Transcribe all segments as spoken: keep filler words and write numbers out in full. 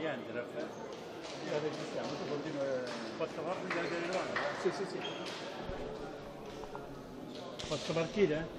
niente, Raffaele. Io la registriamo, tu continui. Posso farmi la telecamera? Sì, sì, sì. Posso partire?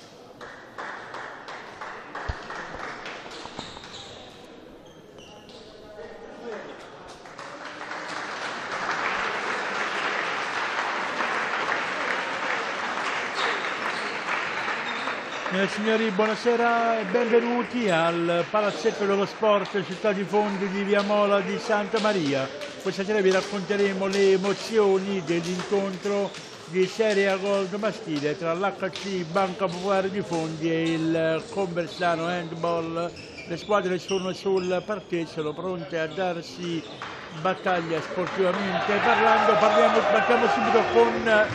Signore e signori, buonasera e benvenuti al Palazzetto dello Sport Città di Fondi di Via Mola di Santa Maria. Questa sera vi racconteremo le emozioni dell'incontro di Serie A Gold maschile tra l'H C Banca Popolare di Fondi e il Conversano Handball. Le squadre sono sul parquet, sono pronte a darsi battaglia sportivamente parlando. Parliamo, partiamo subito con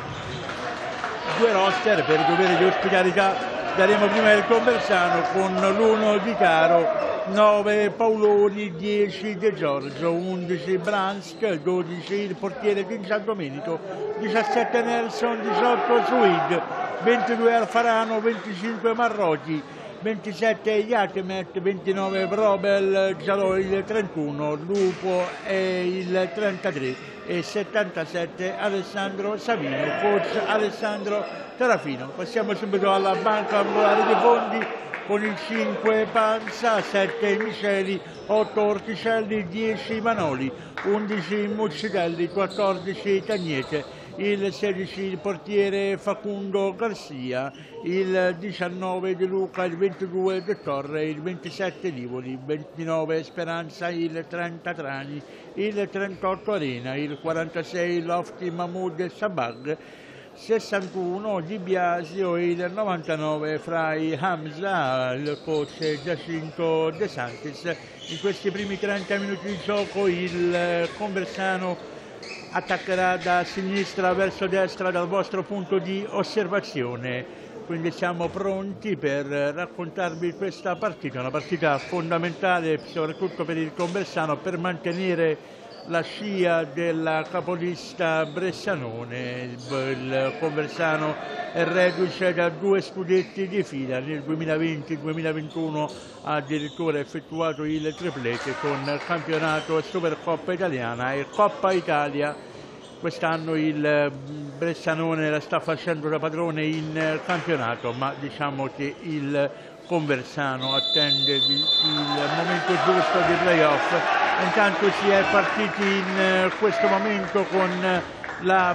due roster per dovere di ospitalità. Daremo prima il Conversano con l'uno di Caro, nove Paoloni, dieci De Giorgio, undici Bransk, dodici il portiere di San Domenico, diciassette Nelson, diciotto Suid, ventidue Alfarano, venticinque Marrochi, ventisette Iatemet, ventinove Brobel, Gialò il trentuno, Lupo e il trentatré e settantasette Alessandro Savino, coach Alessandro Terrafino. Passiamo subito alla Banca Popolare di Fondi con il cinque Panza, sette Miceli, otto Orticelli, dieci Manoli, undici Muccitelli, quattordici Tagnete, il sedici il portiere Facundo Garcia, il diciannove De Luca, il ventidue De Torre, il ventisette Livoli, il ventinove Speranza, il trenta Trani, il trentotto Arena, il quarantasei Lofti Mahmoud Sabag, sessantuno Di Biasio, il novantanove Frai Hamza, il coach Giacinto De Santis. In questi primi trenta minuti di gioco il Conversano attaccherà da sinistra verso destra dal vostro punto di osservazione, quindi siamo pronti per raccontarvi questa partita, una partita fondamentale soprattutto per il Conversano per mantenere la scia della capolista Bressanone. Il Conversano è reduce da due scudetti di fila, nel duemilaventi duemilaventuno ha addirittura effettuato il triplete con campionato Supercoppa Italiana e Coppa Italia. Quest'anno il Bressanone la sta facendo da padrone in campionato, ma diciamo che il Conversano attende il momento giusto dei playoff. Intanto si è partiti in questo momento con la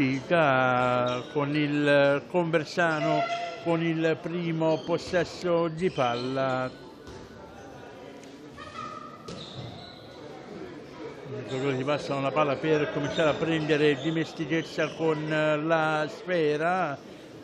partita, con il Conversano con il primo possesso di palla. I giocatori si passano la palla per cominciare a prendere dimestichezza con la sfera.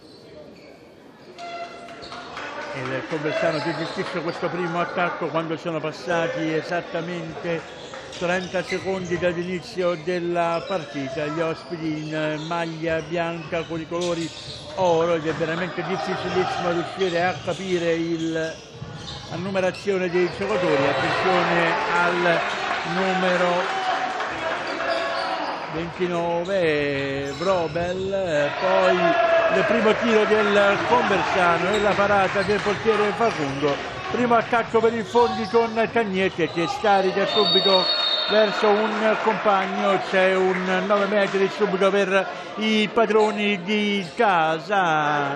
Il Conversano che gestisce questo primo attacco quando sono passati esattamente trenta secondi dall'inizio della partita. Gli ospiti in maglia bianca con i colori oro ed è veramente difficilissimo riuscire a capire il, la numerazione dei giocatori. Attenzione al numero ventinove Brobel, poi il primo tiro del Conversano e la parata del portiere Facundo. Primo attacco per il Fondi con Cagnette che scarica subito verso un compagno, c'è un nove metri subito per i padroni di casa.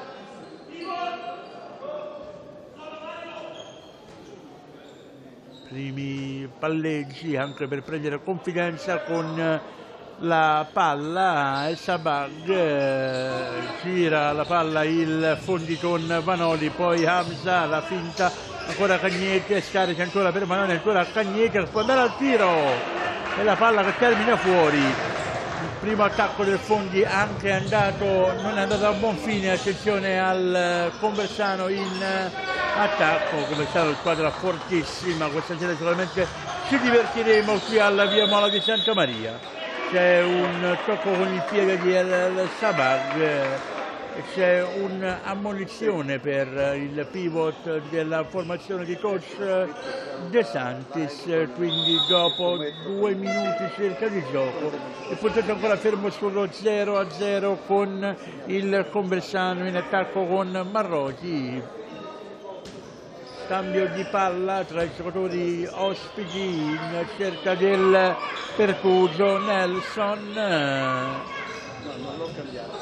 Primi palleggi anche per prendere confidenza con la palla. El Sabag eh, gira la palla il Fondi con Vanoli, poi Hamza, la finta, ancora Cagnete, scarica ancora per Vanoli, ancora Cagnete, può andare al tiro e la palla che termina fuori. Il primo attacco del Fondi anche è andato, non è andato a buon fine. Attenzione al Conversano in attacco. Conversano è squadra fortissima, questa sera sicuramente ci divertiremo qui alla Via Mola di Santa Maria. C'è un tocco con il piede di El Sabag e c'è un'ammonizione per il pivot della formazione di coach De Santis, quindi dopo due minuti circa di gioco il punteggio ancora fermo sullo zero a zero con il Conversano in attacco con Marrochi. scambio di palla tra i giocatori ospiti in cerca del percuso. Nelson, No, non l'ho cambiato.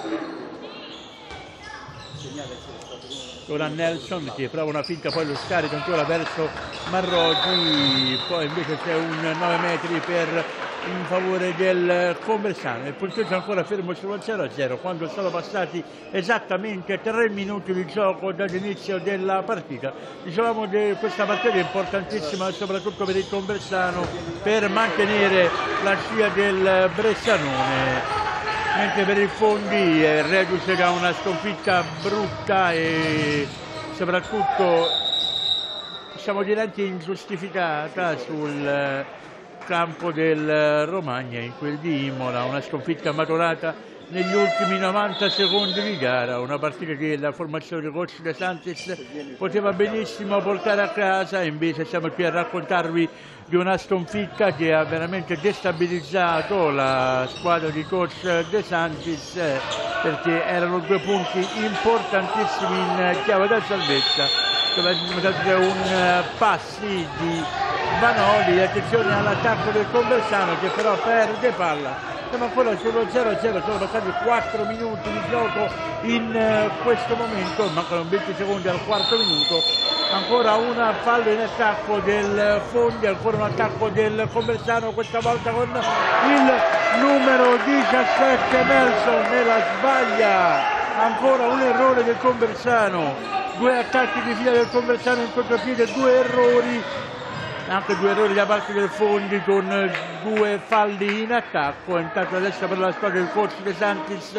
Segnale c'è stato. ora Nelson che prova una finta, poi lo scarica ancora verso Marroti, poi invece c'è un nove metri per in favore del Conversano. Il punteggio ancora fermo sullo zero a zero quando sono passati esattamente tre minuti di gioco dall'inizio della partita. Dicevamo che questa partita è importantissima soprattutto per il Conversano per mantenere la scia del Bressanone, mentre per il Fondi è reduce da una sconfitta brutta e soprattutto diciamo dire anche ingiustificata sul campo del Romagna, in quel di Imola, una sconfitta maturata negli ultimi novanta secondi di gara, una partita che la formazione di coach De Santis poteva benissimo portare a casa, invece siamo qui a raccontarvi di una sconfitta che ha veramente destabilizzato la squadra di coach De Santis, perché erano due punti importantissimi in chiave da salvezza, dove sono stati un passi di Vanoli. Attenzione all'attacco del Conversano che però perde palla. Siamo ancora sullo zero a zero, sono passati quattro minuti di gioco in questo momento, mancano venti secondi al quarto minuto. Ancora una palla in attacco del Fondi, ancora un attacco del Conversano, questa volta con il numero diciassette Nelson nella sbaglia. Ancora un errore del Conversano, due attacchi di fila del Conversano in contropiede, due errori. Anche due errori da parte del Fondi con due falli in attacco. Intanto adesso per la squadra del coach De Santis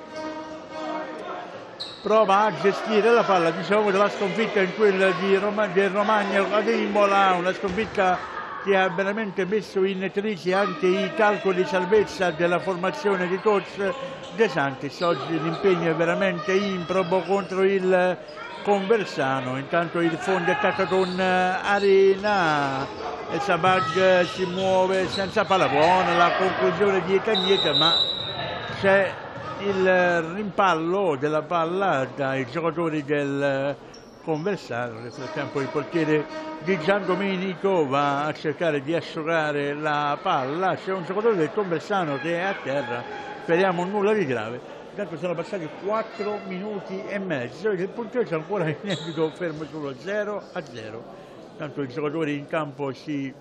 prova a gestire la palla, diciamo della sconfitta in quella di Roma, del Romagna ad Imola, una sconfitta che ha veramente messo in crisi anche i calcoli di salvezza della formazione di coach De Santis. Oggi l'impegno è veramente improbo contro il Conversano. Intanto il Fondi attacca con Arena e Sabag si muove senza palla, buona la conclusione di Cagnete, ma c'è il rimpallo della palla dai giocatori del Conversano. Nel frattempo il portiere di Giandomenico va a cercare di asciugare la palla, c'è un giocatore del Conversano che è a terra, speriamo nulla di grave. Intanto sono passati quattro minuti e mezzo e il punteggio è ancora inedito, fermo sullo zero a zero. Tanto i giocatori in campo si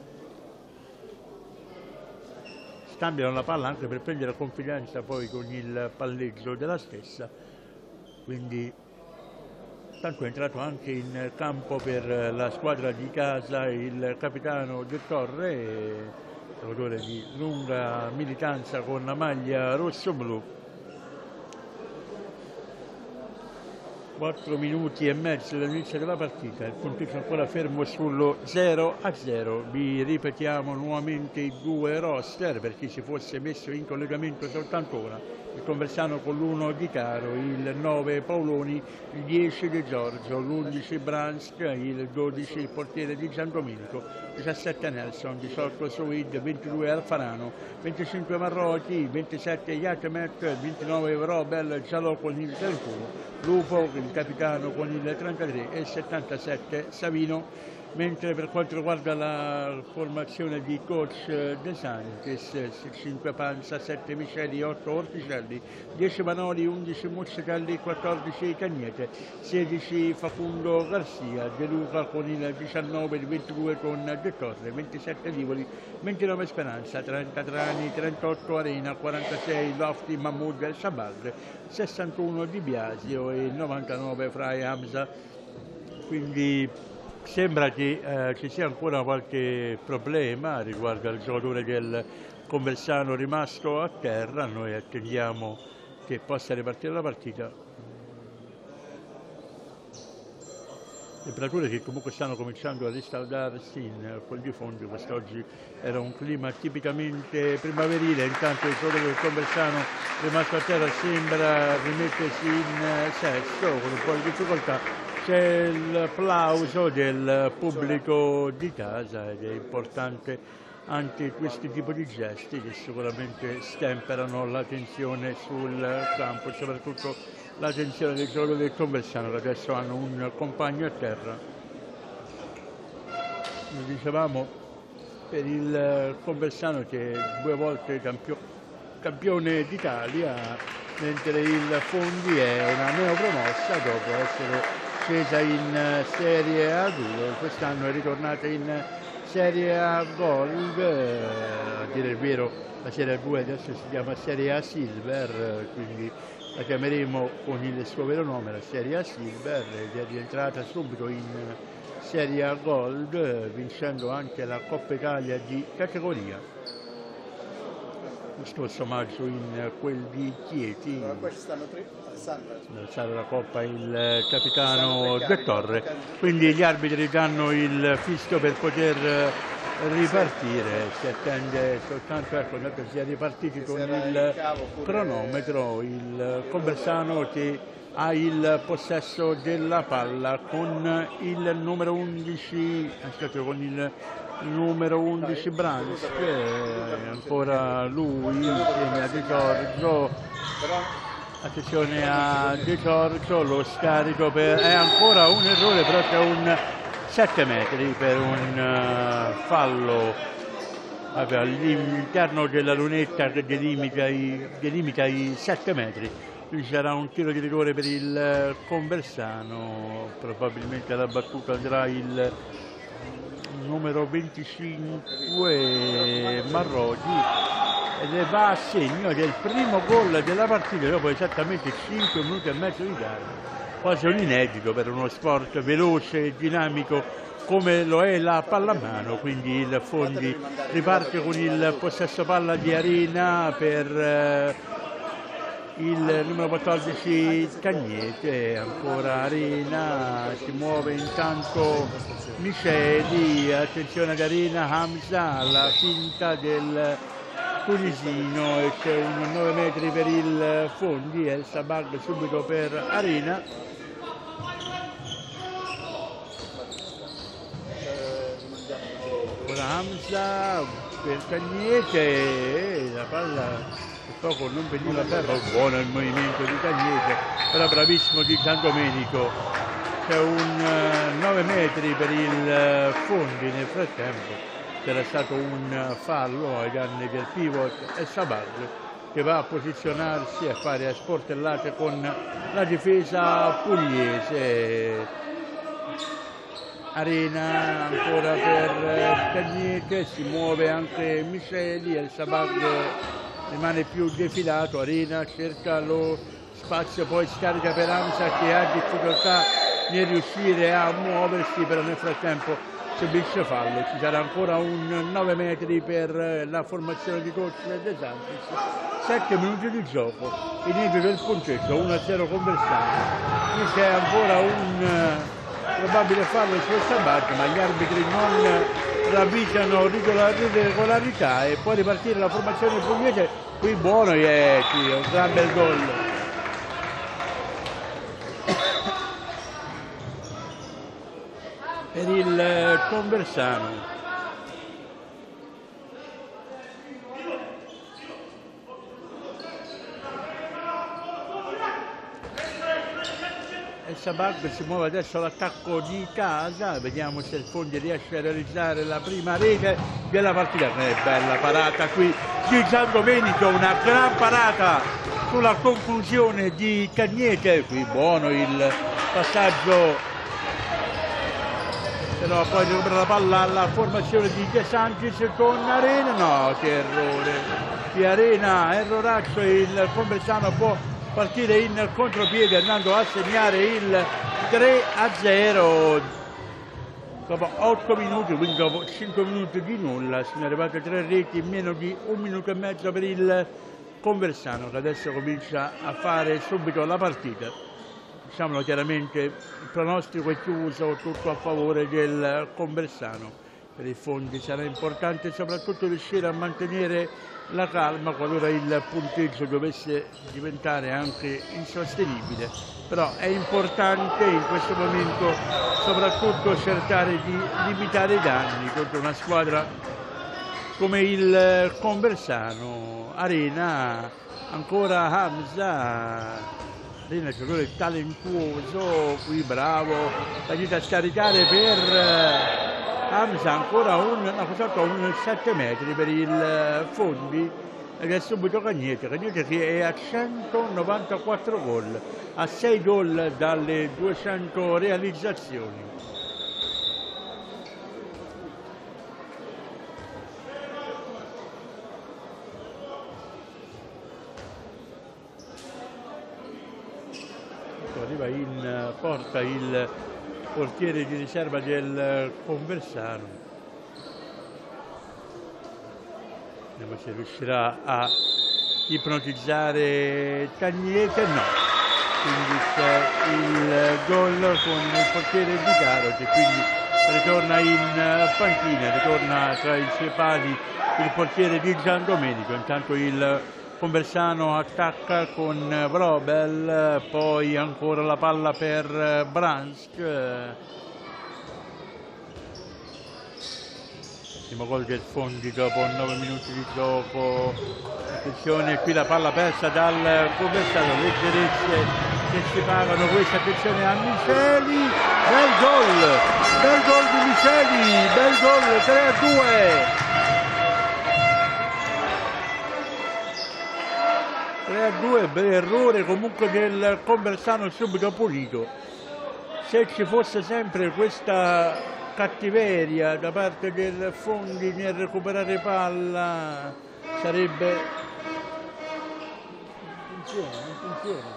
scambiano la palla anche per prendere confidenza poi con il palleggio della stessa. Quindi tanto è entrato anche in campo per la squadra di casa il capitano Del Torre, giocatore di lunga militanza con la maglia rosso-blu. quattro minuti e mezzo dall'inizio della partita, il punteggio ancora fermo sullo zero a zero. Vi ripetiamo nuovamente i due roster per chi si fosse messo in collegamento soltanto ora. Il Conversano con l'uno di Caro, il nove Paoloni, il dieci Di Giorgio, l'undici Bransk, il dodici il portiere di Giandomenico, diciassette Nelson, diciotto Suid, ventidue Alfarano, venticinque Marroti, ventisette Iatemet, ventinove Robel, Giallo con il trentuno, Lupo, il capitano con il trentatré e settantasette Savino. Mentre per quanto riguarda la formazione di coach De Santis, cinque Panza, sette Miceli, otto Orticelli, dieci Manoli, undici Muccetelli, quattordici Cagnete, sedici Facundo Garcia, De Luca con il diciannove, il ventidue con De Torre, ventisette Livoli, ventinove Speranza, trenta Trani, trentotto Arena, quarantasei Lofti, Mahmoud El Sabag, sessantuno Di Biasio e novantanove Frai Hamza. Quindi sembra che eh, ci sia ancora qualche problema riguardo al giocatore del Conversano rimasto a terra. Noi attendiamo che possa ripartire la partita. Temperature che comunque stanno cominciando a riscaldarsi in quel di Fondi. Quest'oggi era un clima tipicamente primaverile, intanto il giocatore del Conversano rimasto a terra sembra rimettersi in sesto con un po' di difficoltà. C'è l'applauso del pubblico di casa ed è importante anche questi tipi di gesti che sicuramente stemperano la tensione sul campo, soprattutto la tensione dei giocatori del Conversano che adesso hanno un compagno a terra. Come dicevamo, per il Conversano che è due volte campio, campione d'Italia, mentre il Fondi è una neopromossa dopo essere scesa in Serie A due, quest'anno è ritornata in Serie A Gold, a dire il vero la Serie A due adesso si chiama Serie A Silver, quindi la chiameremo con il suo vero nome, la Serie A Silver, ed è rientrata subito in Serie A Gold, vincendo anche la Coppa Italia di categoria lo scorso maggio in quel di Chieti. Qua ci stanno tre, Alessandra. Alzare la coppa il capitano De Torre, quindi gli arbitri danno il fischio per poter ripartire, si attende soltanto, ecco, che sia ripartiti con il cronometro, il Conversano che ha il possesso della palla con il numero undici, aspetta, con il numero undici Branch, ancora lui insieme a De Giorgio, attenzione a De Giorgio, lo scarico per, è ancora un errore, però c'è un sette metri per un uh, fallo all'interno della lunetta che delimita i, delimita i sette metri. Qui sarà un tiro di rigore per il Conversano, probabilmente alla battuta andrà il numero venticinque Marroti ed va a segno del primo gol della partita dopo esattamente cinque minuti e mezzo di gara. Quasi un inedito per uno sport veloce e dinamico come lo è la pallamano, quindi il Fondi riparte con il possesso palla di Arena per eh, il numero quattordici Cagnete, ancora Arena, si muove intanto Miceli, attenzione ad Arena, Hamza alla finta del tunisino e c'è un nove metri per il Fondi, El Sabag subito per Arena. Ora Hamza per Cagnete, la palla poco non veniva a terra, buono il movimento di Cagnete, però bravissimo di Giandomenico. C'è un uh, nove metri per il uh, Fondi, nel frattempo c'era stato un fallo ai danni del pivot e Sabag che va a posizionarsi a fare a sportellate con la difesa pugliese. Arena ancora per uh, Cagnete, si muove anche Miceli e il Sabag rimane più defilato. Arena cerca lo spazio, poi scarica per Hamza che ha difficoltà nel riuscire a muoversi, però nel frattempo subisce fallo. Ci sarà ancora un nove metri per la formazione di coach De Santis. sette minuti di gioco, inizio del punteggio, uno a zero Conversano. Qui c'è ancora un probabile fallo sul Sabag, ma gli arbitri non ravvisano regolarità e può ripartire la formazione pugliese. Qui buono Ieti, un gran bel gol. Per il Conversano. Il Sabag si muove adesso all'attacco di casa, vediamo se il Fondi riesce a realizzare la prima rete della partita. È bella parata qui di Giandomenico, una gran parata sulla conclusione di Cagnete. Qui buono il passaggio, però poi recupera la palla alla formazione di De Santis con Arena. No, che errore di Arena, erroraccio. Il Conversano può partire in contropiede andando a segnare il tre a zero dopo otto minuti, quindi dopo cinque minuti di nulla sono arrivate tre reti in meno di un minuto e mezzo per il Conversano, che adesso comincia a fare subito la partita. Diciamolo chiaramente, il pronostico è chiuso, tutto a favore del Conversano. Per i Fondi sarà importante soprattutto riuscire a mantenere la calma qualora il punteggio dovesse diventare anche insostenibile, però è importante in questo momento soprattutto cercare di limitare i danni contro una squadra come il Conversano. Arena, ancora Hamza, Arena giocatore talentuoso, qui bravo, l'aiuta a scaricare per Hamza ancora un, no, un sette metri per il Fondi, ed è subito Cagnete, Cagnete che è a centonovantaquattro gol, a sei gol dalle duecento realizzazioni. Arriva in porta il portiere di riserva del Conversano. Vediamo se riuscirà a ipnotizzare Cagnete. No, quindi c'è il gol con il portiere Di Caro che quindi ritorna in panchina, ritorna tra i suoi pali il portiere di Gian Domenico. Intanto il Conversano attacca con Vrobel, poi ancora la palla per Bransk. Primo gol del Fondi dopo nove minuti di gioco. Attenzione, qui la palla persa dal Conversano, leggerezze che si pagano questa, attenzione a Miseli, bel gol, bel gol di Miseli, bel gol, tre a due. tre a due per errore comunque del Conversano subito pulito. Se ci fosse sempre questa cattiveria da parte del Fondi nel recuperare palla sarebbe... Non funziona, non funziona.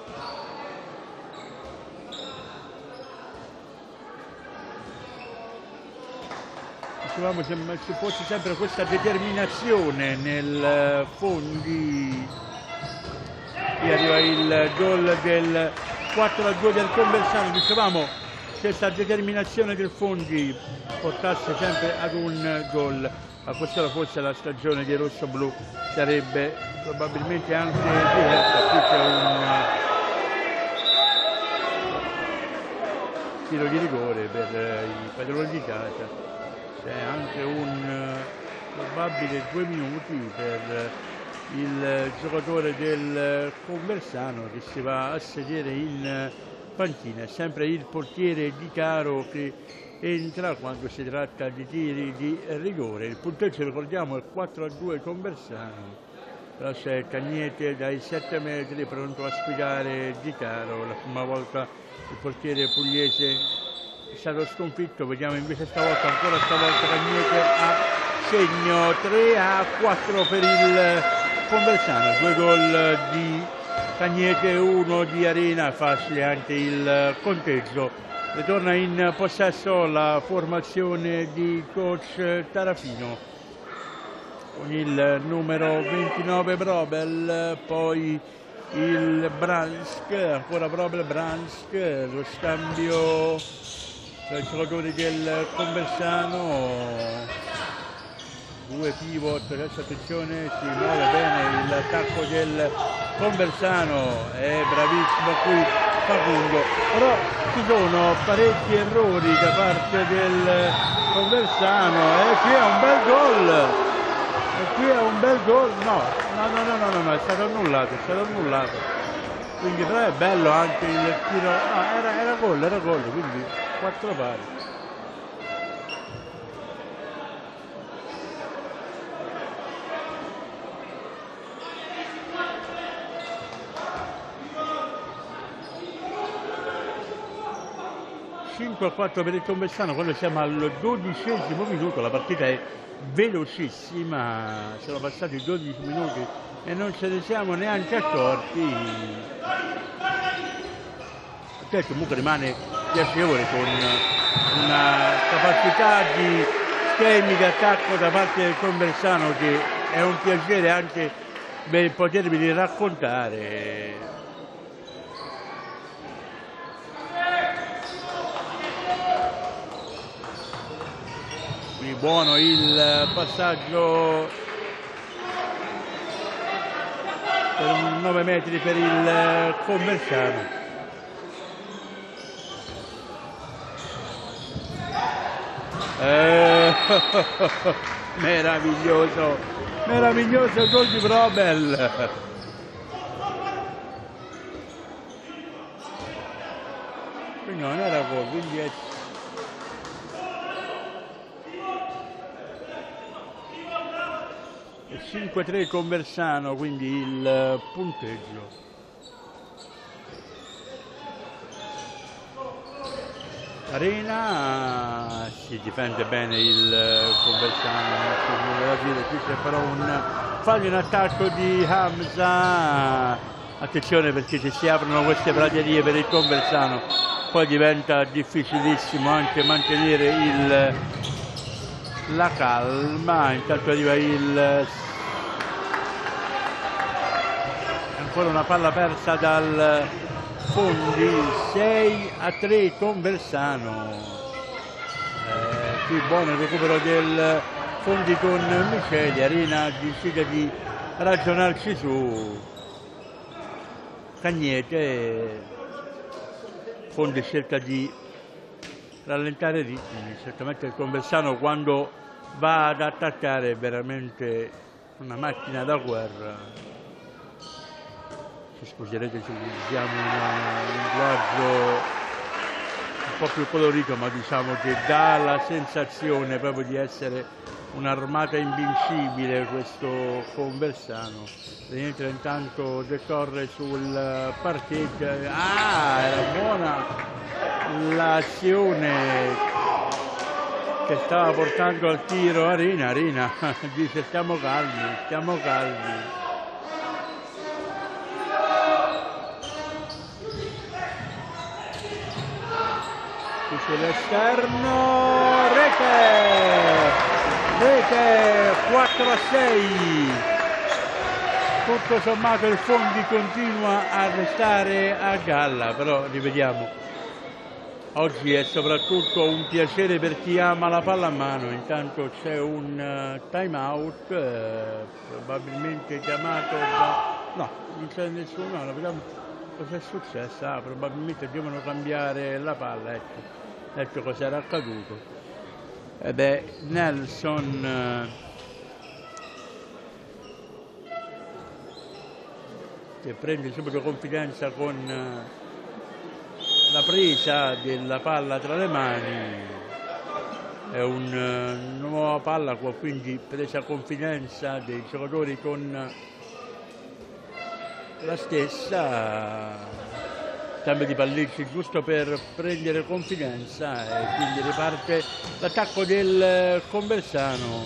Dicevamo se ci fosse sempre questa determinazione nel Fondi. Qui arriva il gol del quattro a due del Conversano. Dicevamo questa determinazione del Fondi portasse sempre ad un gol, ma questa fosse la stagione di Rossoblu sarebbe probabilmente anche diversa. Qui c'è un tiro di rigore per i padroni di casa, c'è anche un probabile due minuti per il giocatore del Conversano che si va a sedere in panchina. È sempre il portiere Di Caro che entra quando si tratta di tiri di rigore. Il punteggio, ricordiamo, è quattro a due Conversano, però c'è Cagnete dai sette metri pronto a sfidare Di Caro. La prima volta il portiere pugliese è stato sconfitto, vediamo invece stavolta, ancora stavolta Cagnete a segno. Tre a quattro per il Conversano, due gol di Cagnete, uno di Arena, facile anche il conteggio. Ritorna in possesso la formazione di coach Tarafino con il numero ventinove Vrobel, poi il Bransk, ancora Vrobel, Bransk, lo scambio tra i giocatori del Conversano. Due pivot, adesso attenzione, si muove bene l'attacco del Conversano, è bravissimo qui Facundo, però ci sono parecchi errori da parte del Conversano, e qui è un bel gol, e qui è un bel gol, no, no, no, no, no, no, no, è stato annullato, è stato annullato, quindi però è bello anche il tiro, no, era, era gol, era gol, quindi quattro pari. cinque a quattro per il Conversano, quando siamo al dodicesimo minuto, la partita è velocissima, sono passati dodici minuti e non ce ne siamo neanche accorti. Certo, comunque rimane piacevole con una capacità di schemi di attacco da parte del Conversano che è un piacere anche per potervi raccontare. Buono il passaggio per nove metri per il Conversano. Eh, meraviglioso, meraviglioso il gol di Vrobel. Quindi non era gol, quindi è cinque tre Conversano, quindi il punteggio. Arena si difende bene il Conversano, non c'è nulla da dire, qui c'è però un fallo in attacco di Hamza. Attenzione, perché se si aprono queste praterie per il Conversano poi diventa difficilissimo anche mantenere il, la calma. Intanto arriva il ancora una palla persa dal Fondi, sei a tre Conversano. Eh, qui buono il recupero del Fondi con Miceli. Arena decide di ragionarci su. Cagnete, Fondi cerca di rallentare i ritmi. Certamente il Conversano quando va ad attaccare è veramente una macchina da guerra. Si scuserete se usiamo un linguaggio un po' più colorito, ma diciamo che dà la sensazione proprio di essere un'armata invincibile questo Conversano. Rientra intanto decorre sul parquet. Ah, era buona l'azione che stava portando al tiro Arena. Arena dice stiamo calmi, stiamo calmi. Qui sull'esterno, rete! Rete quattro a sei. Tutto sommato il Fondi continua a restare a galla, però rivediamo, oggi è soprattutto un piacere per chi ama la palla a mano. Intanto c'è un uh, time out, eh, probabilmente chiamato da... no, non c'è nessuno, no, vediamo cosa è successo. Ah, probabilmente devono cambiare la palla, ecco, ecco cosa era accaduto. E beh, Nelson uh, che prende subito confidenza con uh, la presa della palla tra le mani. È una uh, nuova palla qua, quindi presa confidenza dei giocatori con la stessa. Cambio di palleggi giusto per prendere confidenza e quindi riparte l'attacco del Conversano.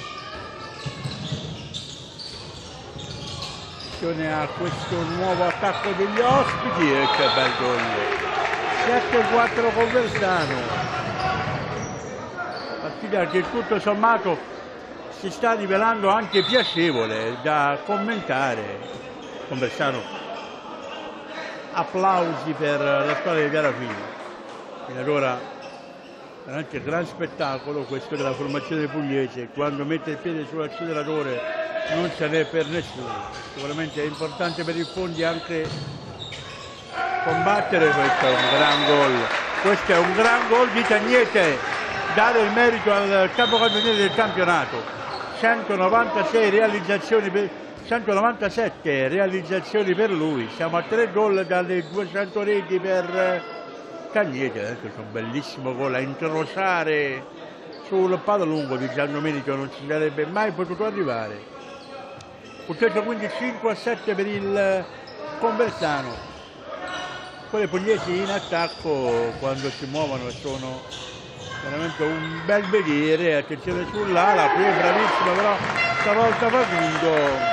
Attenzione a questo nuovo attacco degli ospiti e che bel gol. sette quattro Conversano. Partita che tutto sommato si sta rivelando anche piacevole da commentare. Conversano, applausi per la squadra di Garafini. Fino ad ora veramente gran spettacolo questo della formazione pugliese. Quando mette il piede sull'acceleratore non ce n'è per nessuno. Sicuramente è importante per il Fondi anche combattere. Questo è un gran gol, questo è un gran gol di Cagnete, dare il merito al capocannoniere del campionato. centonovantasei realizzazioni per centonovantasette realizzazioni per lui, siamo a tre gol dalle duecento reti per Cagnete. Ecco, un bellissimo gol a incrociare sul palo lungo di Giandomenico, non ci sarebbe mai potuto arrivare. Punteggio quindi cinque a sette per il Conversano. Quelle pugliesi in attacco quando si muovono sono veramente un bel vedere. Attenzione sull'ala, qui è bravissimo, però stavolta Facundo.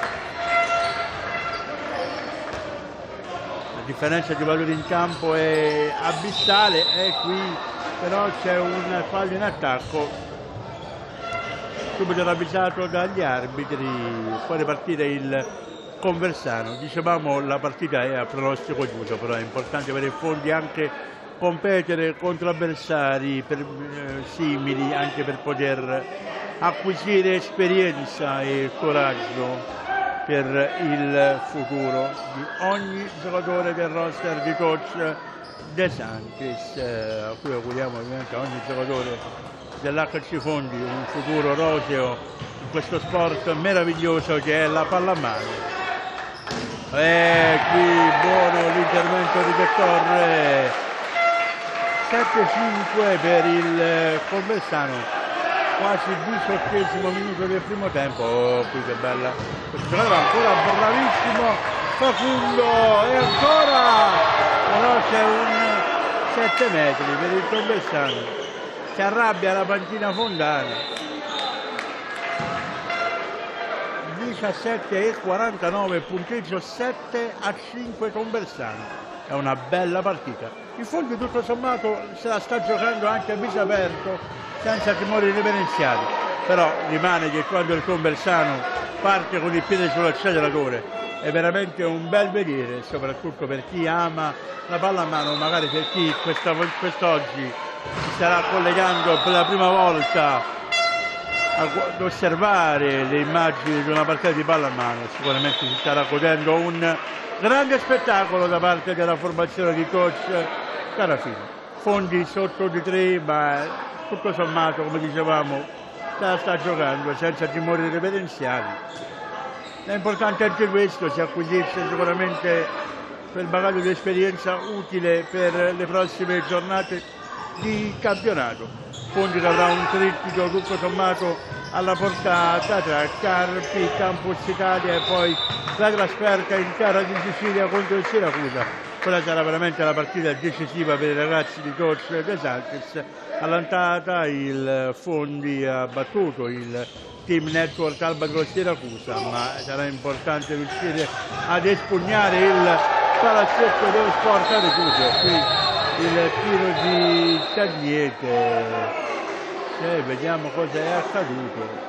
La differenza di valore in campo è abissale e qui però c'è un fallo in attacco subito ravvisato dagli arbitri. Può ripartire il Conversano. Dicevamo la partita è a pronostico chiuso, però è importante per il Fondi anche competere contro avversari per, eh, simili, anche per poter acquisire esperienza e coraggio per il futuro di ogni giocatore del roster di coach De Santis, eh, a cui auguriamo ovviamente a ogni giocatore dell'H C Fondi un futuro roseo in questo sport meraviglioso che è la pallamano. E qui buono l'intervento di Pettorre. sette cinque per il Conversano. quasi diciottesimo minuto del primo tempo. Oh, qui che bella, questo giocatore ancora bravissimo, Facundo, e ancora, però c'è un sette metri per il Conversano, si arrabbia la panchina fondana. diciassette e quarantanove, punteggio sette a cinque Conversano. È una bella partita. Il Fondi tutto sommato se la sta giocando anche a viso aperto, senza timori reverenziali, però rimane che quando il Conversano parte con il piede sull'acceleratore è veramente un bel vedere, soprattutto per chi ama la pallamano, magari per chi questa, quest'oggi si starà collegando per la prima volta ad osservare le immagini di una partita di pallamano. Sicuramente si starà godendo un grande spettacolo da parte della formazione di coach Carafino. Fondi sotto di tre, ma tutto sommato, come dicevamo, sta, sta giocando senza timori reverenziali. È importante anche questo, si acquisisce sicuramente quel bagaglio di esperienza utile per le prossime giornate di campionato. Fondi avrà un trittico tutto sommato alla portata tra Carpi, Campus Italia e poi la trasferta in terra di Sicilia contro il Siracusa. Quella sarà veramente la partita decisiva per i ragazzi di coach De Santis. All'andata il Fondi ha battuto il Team Network Albatros Siracusa, ma sarà importante riuscire ad espugnare il palazzetto dello sport a Recusio. Qui il tiro di Tagliete, eh, vediamo cosa è accaduto.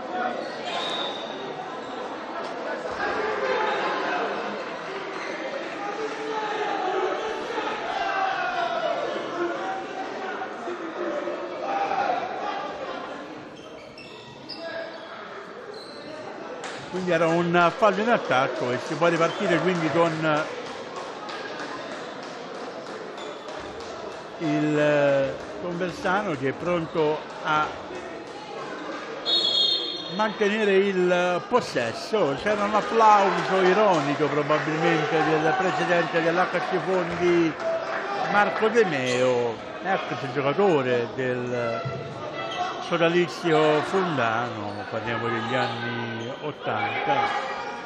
Quindi era un fallo in attacco e si può ripartire quindi con il Conversano che è pronto a mantenere il possesso. C'era un applauso ironico probabilmente del presidente dell'H C Fondi Marco De Meo, ex giocatore del sodalizio Fondano, parliamo degli anni ottanta.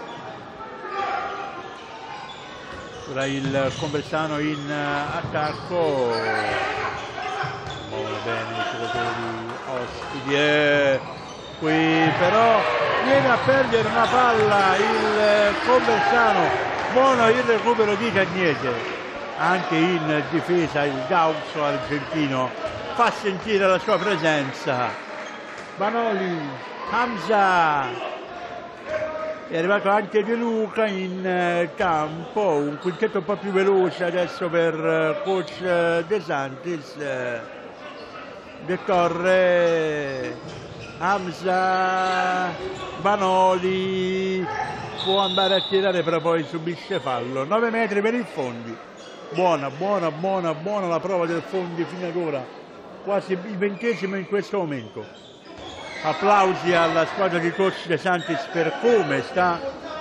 Ora il Conversano in attacco, muovono bene i giocatori ospiti, e qui però viene a perdere una palla il Conversano. Buono il recupero di Cagnese, anche in difesa il Gaucho argentino fa sentire la sua presenza. Banoli, Hamza, è arrivato anche De Luca in campo, un quintetto un po' più veloce adesso per coach De Santis. De Torre, Hamza, Banoli, può andare a tirare però poi subisce fallo. nove metri per il Fondi. Buona, buona, buona, buona la prova del Fondi fino ad ora, quasi il ventesimo in questo momento. Applausi alla squadra di coach De Santis per come sta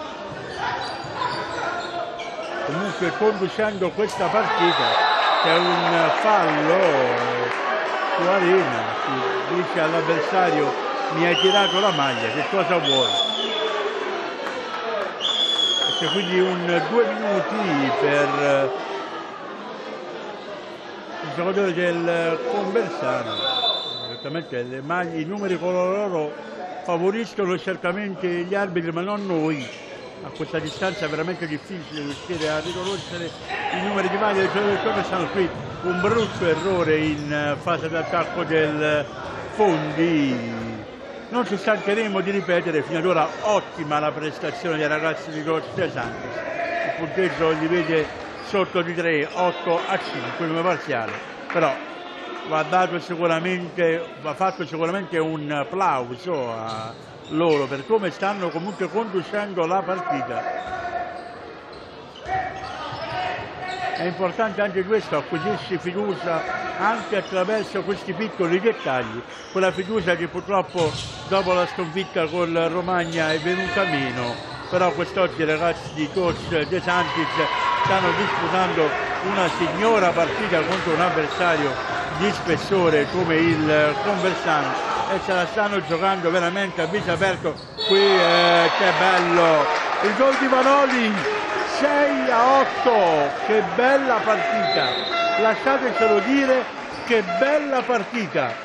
comunque conducendo questa partita. C'è un fallo su Arena, si dice all'avversario: mi hai tirato la maglia, che cosa vuoi? E c'è quindi un due minuti per il giocatore del Conversano. Le maglie, i numeri color favoriscono certamente gli arbitri, ma non noi. A questa distanza è veramente difficile riuscire a riconoscere i numeri di maglia del giocatore. Stanno qui un brutto errore in fase d'attacco del Fondi. Non ci stancheremo di ripetere, fino ad ora ottima la prestazione dei ragazzi di coach De Santis. Il punteggio li vede sotto di tre, otto a cinque come parziale, però va dato sicuramente, va fatto sicuramente un applauso a loro per come stanno comunque conducendo la partita. È importante anche questo, acquisirsi fiducia anche attraverso questi piccoli dettagli, quella fiducia che purtroppo dopo la sconfitta col Romagna è venuta meno, però quest'oggi i ragazzi di coach De Santis stanno disputando una signora partita contro un avversario di spessore come il Conversano e se la stanno giocando veramente a viso aperto. Qui eh, che bello il gol di Vanoli, sei a otto, che bella partita, lasciatecelo dire, che bella partita,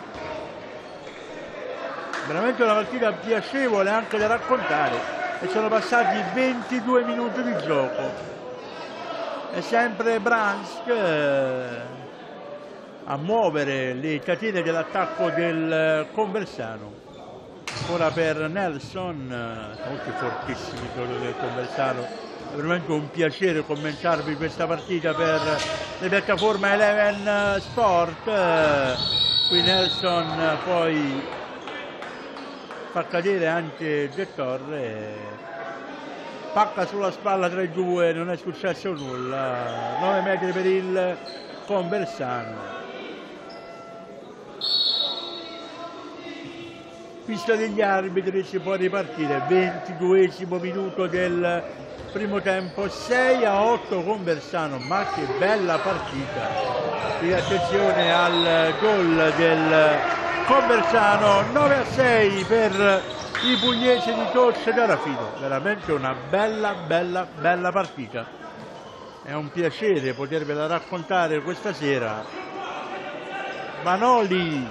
veramente una partita piacevole anche da raccontare, e sono passati ventidue minuti di gioco e sempre Bransk eh, a muovere le catene dell'attacco del Conversano. Ora per Nelson, molto fortissimi quello del Conversano, è veramente un piacere commentarvi questa partita per le piattaforme Eleven Sport. Qui Nelson poi fa cadere anche De Torre, pacca sulla spalla tra i due, non è successo nulla, nove metri per il Conversano. Pista degli arbitri, si può ripartire, ventiduesimo minuto del primo tempo, sei a otto Conversano, ma che bella partita. Qui attenzione al gol del Conversano, nove a sei per i pugliesi di Coach Garafino, veramente una bella bella bella partita. È un piacere potervela raccontare questa sera. Vanoli,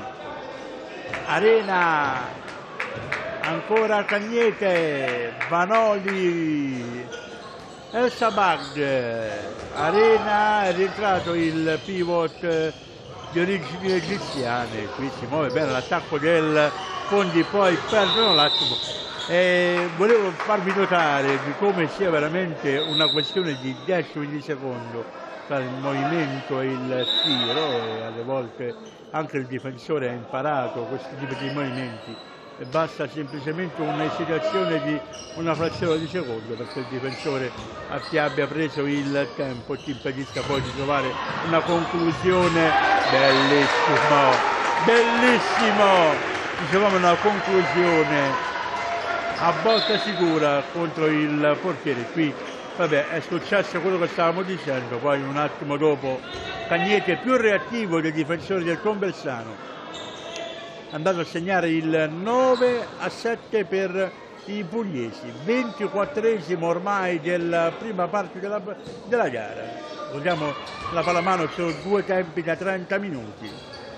Arena, ancora Cagnete, Vanoli, El Sabag, Arena, è rientrato il pivot di origini egiziane. Qui si muove bene l'attacco del Fondi, poi perdono l'attimo. E volevo farvi notare di come sia veramente una questione di decimi di secondo tra il movimento e il tiro, e alle volte anche il difensore ha imparato questo tipo di movimenti e basta semplicemente un'esitazione di una frazione di secondo perché il difensore abbia preso il tempo e ti impedisca poi di trovare una conclusione. Bellissimo, bellissimo, dicevamo una conclusione a botta sicura contro il portiere. Qui vabbè, è successo quello che stavamo dicendo, poi un attimo dopo Cagnete, più reattivo dei difensori del Conversano, è andato a segnare il nove a sette per i pugliesi, ventiquattresimo ormai della prima parte della, della gara. Vogliamo la pallamano, sono due tempi da trenta minuti.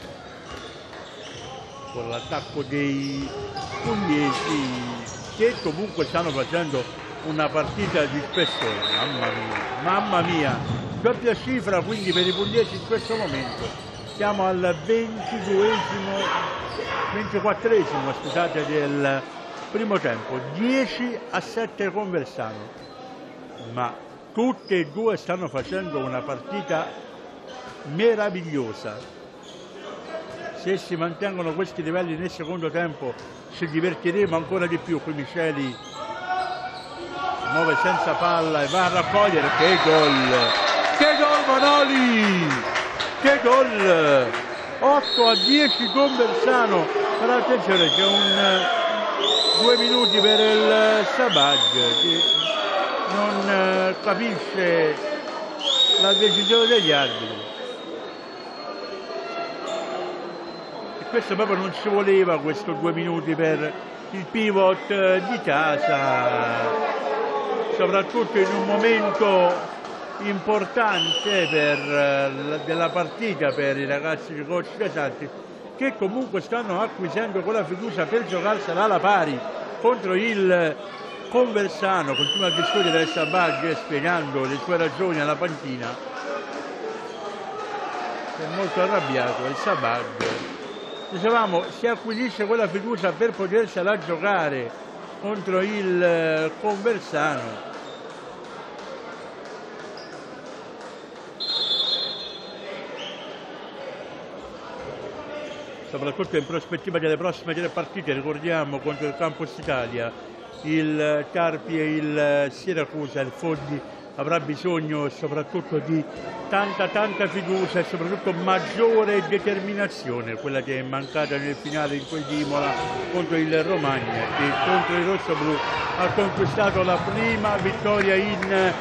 Con l'attacco dei pugliesi che comunque stanno facendo una partita di spessore, mamma mia, mamma mia, doppia cifra quindi per i pugliesi in questo momento. Siamo al ventiduesimo, ventiquattresimo scusate del primo tempo, dieci a sette Conversano, ma tutte e due stanno facendo una partita meravigliosa. Se si mantengono questi livelli nel secondo tempo ci divertiremo ancora di più. Qui Miceli muove senza palla e va a raccogliere, che gol, che gol Vanoli, che gol, otto a dieci Conversano. Però attenzione, c'è un due minuti per il Sabag che non eh, capisce la decisione degli arbitri. Questo proprio non ci voleva, questo due minuti per il pivot di casa, soprattutto in un momento importante per, della partita per i ragazzi di Coach Casatti, che comunque stanno acquisendo quella fiducia per giocarsela alla pari contro il Conversano. Continua a discutere il Sabag spiegando le sue ragioni alla panchina, è molto arrabbiato il Sabag. Dicevamo, si acquisisce quella fiducia per potersela giocare contro il Conversano. Soprattutto in prospettiva delle prossime tre partite, ricordiamo contro il Campus Italia, il Carpi e il Siracusa, il Fondi avrà bisogno soprattutto di tanta tanta fiducia e soprattutto maggiore determinazione, quella che è mancata nel finale in quel di Imola contro il Romagna, che contro il rossoblù ha conquistato la prima vittoria in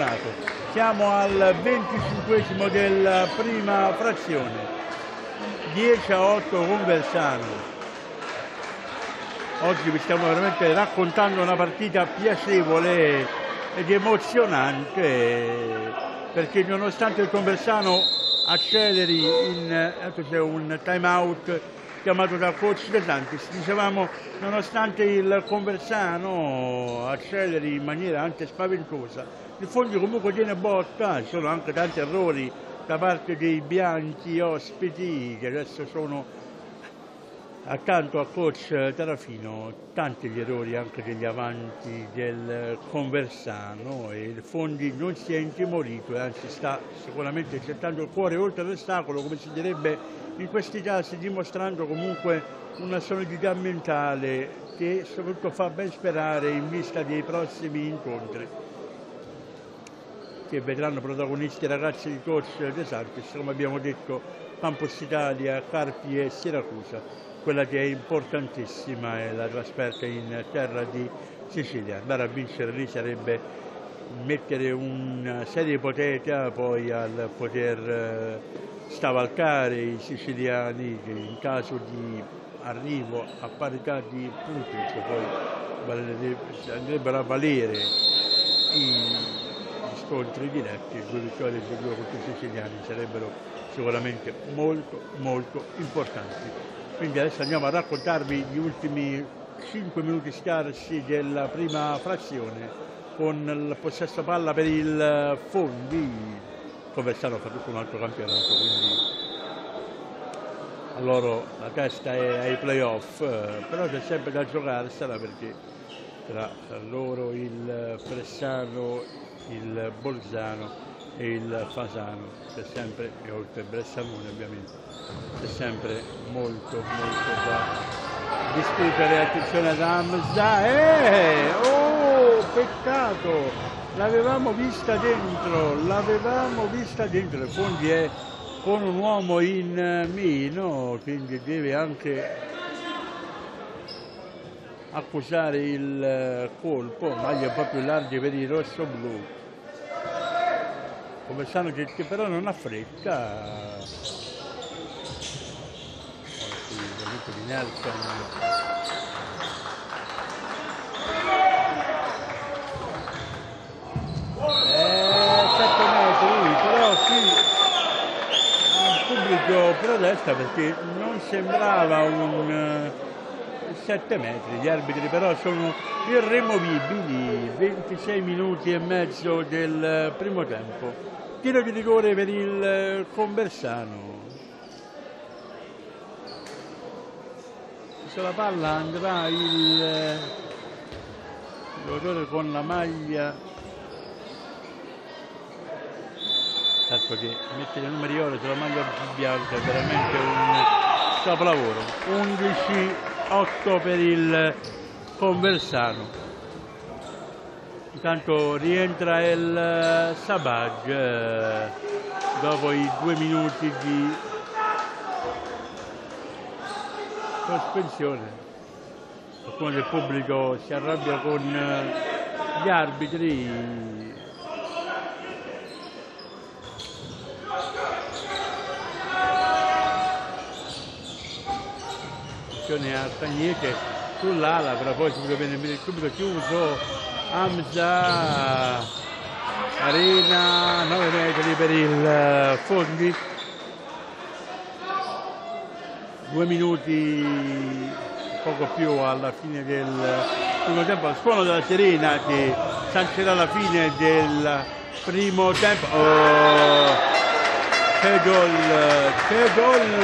campionato. Siamo al venticinquesimo della prima frazione, dieci a otto Conversano. Oggi vi stiamo veramente raccontando una partita piacevole ed emozionante, perché nonostante il Conversano acceleri, in, c'è un time out chiamato dal coach De Santis, dicevamo, nonostante il Conversano acceleri in maniera anche spaventosa, il Fondi comunque tiene botta, ci sono anche tanti errori da parte dei bianchi ospiti che adesso sono accanto al coach Terrafino, tanti gli errori anche degli avanti del Conversano, e il Fondi non si è intimorito e anzi sta sicuramente gettando il cuore oltre l'ostacolo, come si direbbe in questi casi, dimostrando comunque una solidità mentale che soprattutto fa ben sperare in vista dei prossimi incontri che vedranno protagonisti i ragazzi di coach De Santis, come abbiamo detto, Campus Italia, Carpi e Siracusa. Quella che è importantissima è la trasferta in terra di Sicilia. Andare a vincere lì sarebbe mettere una seria ipoteca poi al poter scavalcare i siciliani che in caso di arrivo a parità di punti poi andrebbero a valere i scontri diretti. Due vittorie su due contro i siciliani sarebbero sicuramente molto molto importanti. Quindi adesso andiamo a raccontarvi gli ultimi cinque minuti scarsi della prima frazione con il possesso palla per il Fondi. Conversano fa tutto un altro campionato, quindi a loro la testa è ai playoff, però c'è sempre da giocarsela, perché tra loro il Fressano, il Bolzano e il Fasano c'è sempre, e oltre il Bressanone ovviamente, c'è sempre molto molto da discutere. Attenzione ad Hamza, eh, oh peccato, l'avevamo vista dentro, l'avevamo vista dentro. Il Fondi è con un uomo in meno, quindi deve anche accusare il colpo, maglia un po' più larghe per i rosso-blu. Conversano che, che però non ha fretta. Qui di Nelson. Eh, sette metri, però qui il pubblico protesta perché non sembrava un sette metri, gli arbitri però sono irremovibili. Ventisei minuti e mezzo del primo tempo. Tiro di rigore per il Conversano. Sulla palla andrà il giocatore con la maglia, certo che mettere i numeri oro sulla maglia bianca è veramente un capolavoro. undici otto per il Conversano. Intanto rientra il Sabag dopo i due minuti di sospensione. Qualcuno del pubblico si arrabbia con gli arbitri. Attenzione a Cagnete sull'ala, però poi subito viene subito chiuso. Hamza, Arena, nove metri per il Fondi. Due minuti, poco più alla fine del primo tempo, al suono della sirena che sancerà la fine del primo tempo. Oh, che gol, che gol!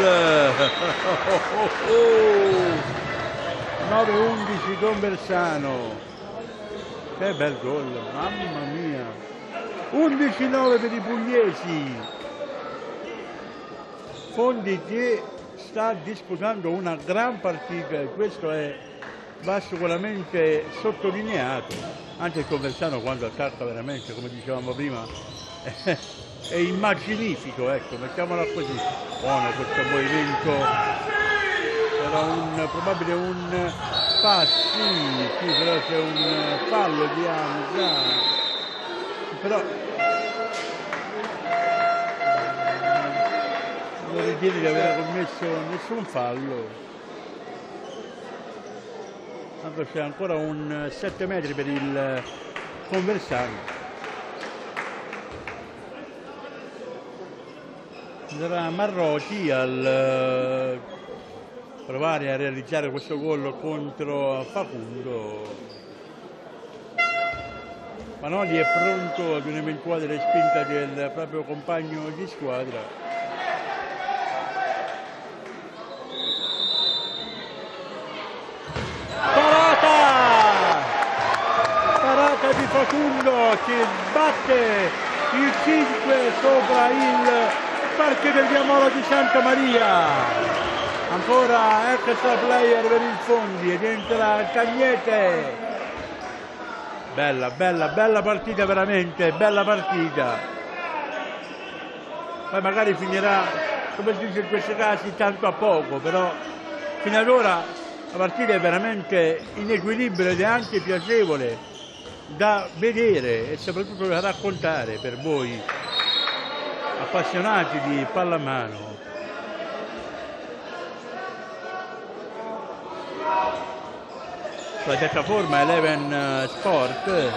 nove undici Conversano. Che bel gol, mamma mia! undici nove per i pugliesi. Fondi che sta disputando una gran partita e questo è, va sicuramente sottolineato. Anche il Conversano quando attacca veramente, come dicevamo prima, è, è immaginifico, ecco, mettiamola così. Buono questo movimento, era un, probabile un pass, sì, sì, però c'è un fallo di Hamza, però ritiene di aver commesso nessun fallo. Tanto c'è ancora un sette metri per il Conversano. Sarà Marroti al provare a realizzare questo gol contro Facundo. Manoli è pronto ad un'eventuale respinta del proprio compagno di squadra. Parata! Parata di Facundo che batte il cinque sopra il Parque del Viamola di Santa Maria. Ancora extra player per il Fondi ed entra Cagnete. Bella, bella, bella partita veramente, bella partita. Poi magari finirà, come si dice in questi casi, tanto a poco, però fino ad ora la partita è veramente in equilibrio ed è anche piacevole da vedere e soprattutto da raccontare per voi appassionati di pallamano. La piattaforma Eleven Sport.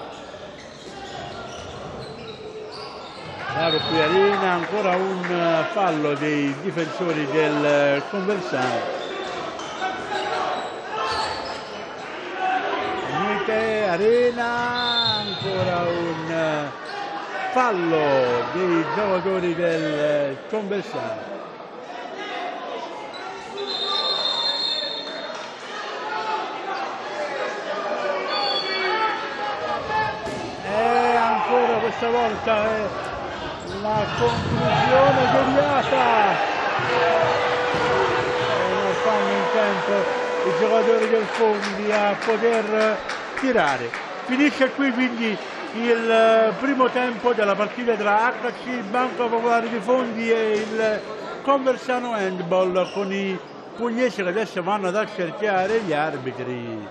Bravo qui Arena, ancora un fallo dei difensori del Conversano. Niente, Arena, ancora un fallo dei giocatori del Conversano. E ancora questa volta è la conclusione deviata. E non fanno in tempo i giocatori del Fondi a poter tirare. Finisce qui quindi il primo tempo della partita tra H C Banca Popolare di Fondi e il Conversano Handball, con i pugliesi che adesso vanno ad accerchiare gli arbitri.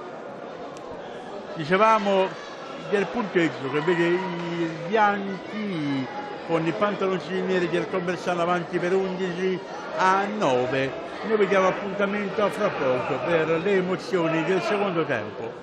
Dicevamo del punteggio che vede i bianchi con i pantaloncini neri del Conversano avanti per undici a nove. Noi vediamo appuntamento fra poco per le emozioni del secondo tempo.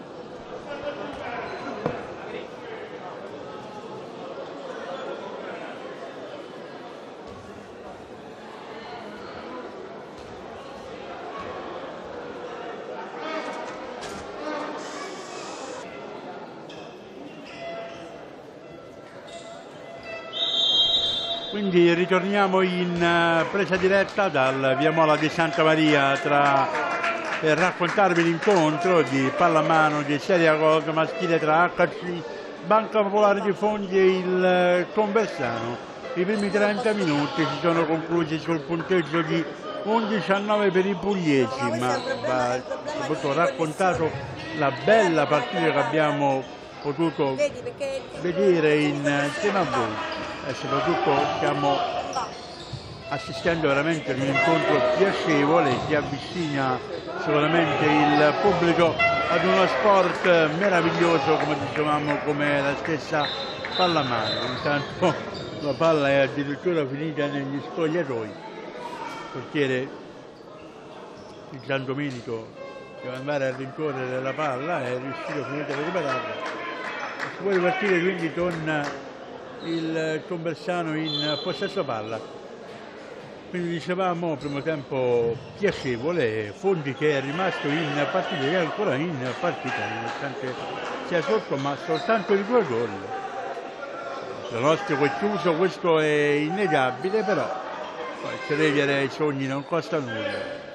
Quindi ritorniamo in presa diretta dal Viamola di Santa Maria tra, per raccontarvi l'incontro di pallamano di Serie A Gold maschile tra H C Banca Popolare di Fondi e il Conversano. I primi trenta minuti si sono conclusi sul punteggio di undici a nove per i pugliesi, ma va soprattutto raccontato la bella partita che abbiamo potuto vedere insieme a voi. E soprattutto stiamo assistendo veramente ad un incontro piacevole che avvicina sicuramente il pubblico ad uno sport meraviglioso, come dicevamo, come la stessa pallamano. Intanto la palla è addirittura finita negli spogliatoi. Il portiere il Gian Domenico deve andare a rincorrere la palla, è riuscito finalmente a recuperarla. Si può ripartire quindi con il Conversano in possesso palla. Quindi dicevamo primo tempo piacevole, Fondi che è rimasto in partita e ancora in partita nonostante sia sotto, ma soltanto di due gol. Il pronostico è chiuso, questo è innegabile, però credere ai sogni non costa nulla.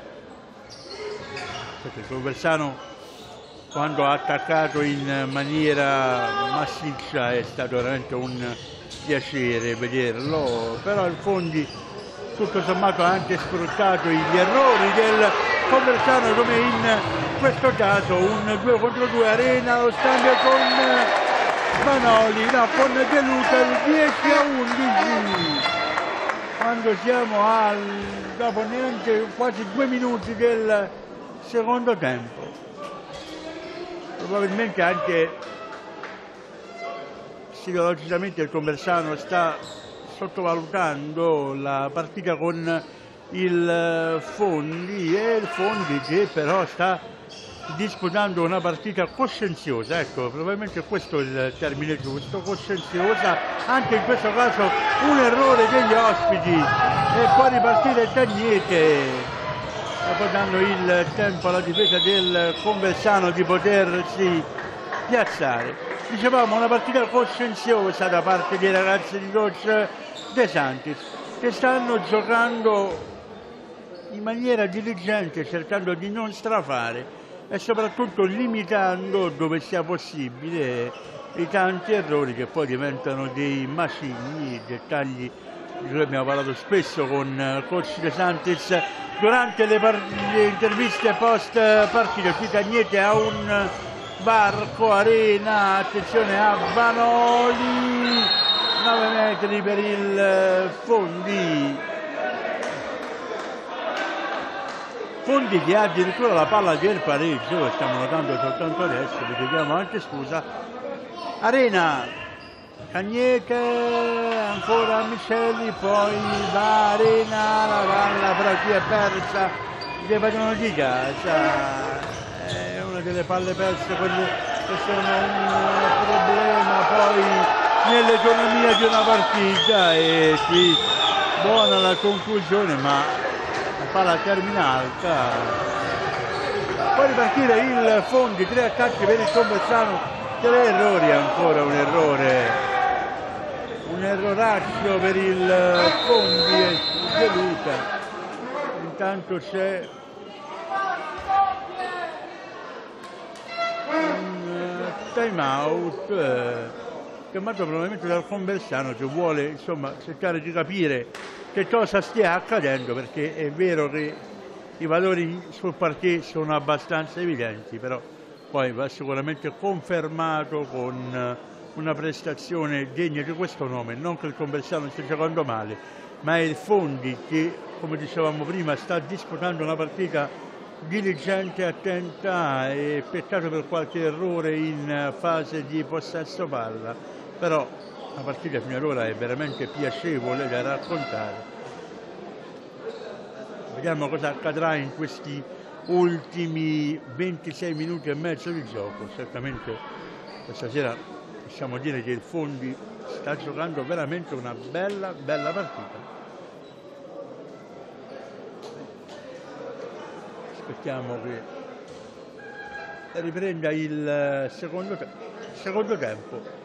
Perché il Conversano, quando ha attaccato in maniera massiccia, è stato veramente un piacere vederlo, però il Fondi tutto sommato ha anche sfruttato gli errori del Conversano, come in questo caso un due contro due Arena, lo scambio con Manoli, no, con De Luca, dieci a undici, quando siamo al, dopo neanche quasi due minuti del secondo tempo. Probabilmente anche psicologicamente il Conversano sta sottovalutando la partita con il Fondi, e il Fondi che però sta disputando una partita coscienziosa, ecco, probabilmente questo è il termine giusto, coscienziosa, anche in questo caso un errore degli ospiti e poi ripartire Cagnete, e poi danno il tempo alla difesa del Conversano di potersi piazzare. Dicevamo una partita coscienziosa da parte dei ragazzi di coach De Santis, che stanno giocando in maniera diligente, cercando di non strafare e soprattutto limitando dove sia possibile i tanti errori che poi diventano dei macigni, dettagli di cui abbiamo parlato spesso con coach De Santis durante le, le interviste post partita. Qui Cagnete ha un varco, Arena, attenzione a Vanoli, nove metri per il Fondi. Fondi che ha addirittura la palla del pareggio, lo stiamo notando soltanto adesso, vi chiediamo anche scusa. Arena, Cagnete, ancora Micheli, poi va Arena, la palla però qui è persa, gli padroni di casa, è una delle palle perse, quelle che sono un problema poi nell'economia di una partita, e qui buona la conclusione, ma la palla termina alta. Poi ripartire il Fondi, tre attacchi per il Conversano, tre errori, ancora un errore, un erroraccio per il Fondi e De Luca. Intanto c'è un time out chiamato probabilmente dal Conversano, che vuole insomma cercare di capire che cosa stia accadendo, perché è vero che i valori sul parquet sono abbastanza evidenti, però poi va sicuramente confermato con una prestazione degna di questo nome. Non che il Conversano stia giocando male, ma è il Fondi che, come dicevamo prima, sta disputando una partita diligente, attenta, e peccato per qualche errore in fase di possesso palla, però la partita fino ad ora è veramente piacevole da raccontare. Vediamo cosa accadrà in questi ultimi ventisei minuti e mezzo di gioco. Certamente questa sera possiamo dire che il Fondi sta giocando veramente una bella, bella partita. Aspettiamo che riprenda il secondo, te secondo tempo.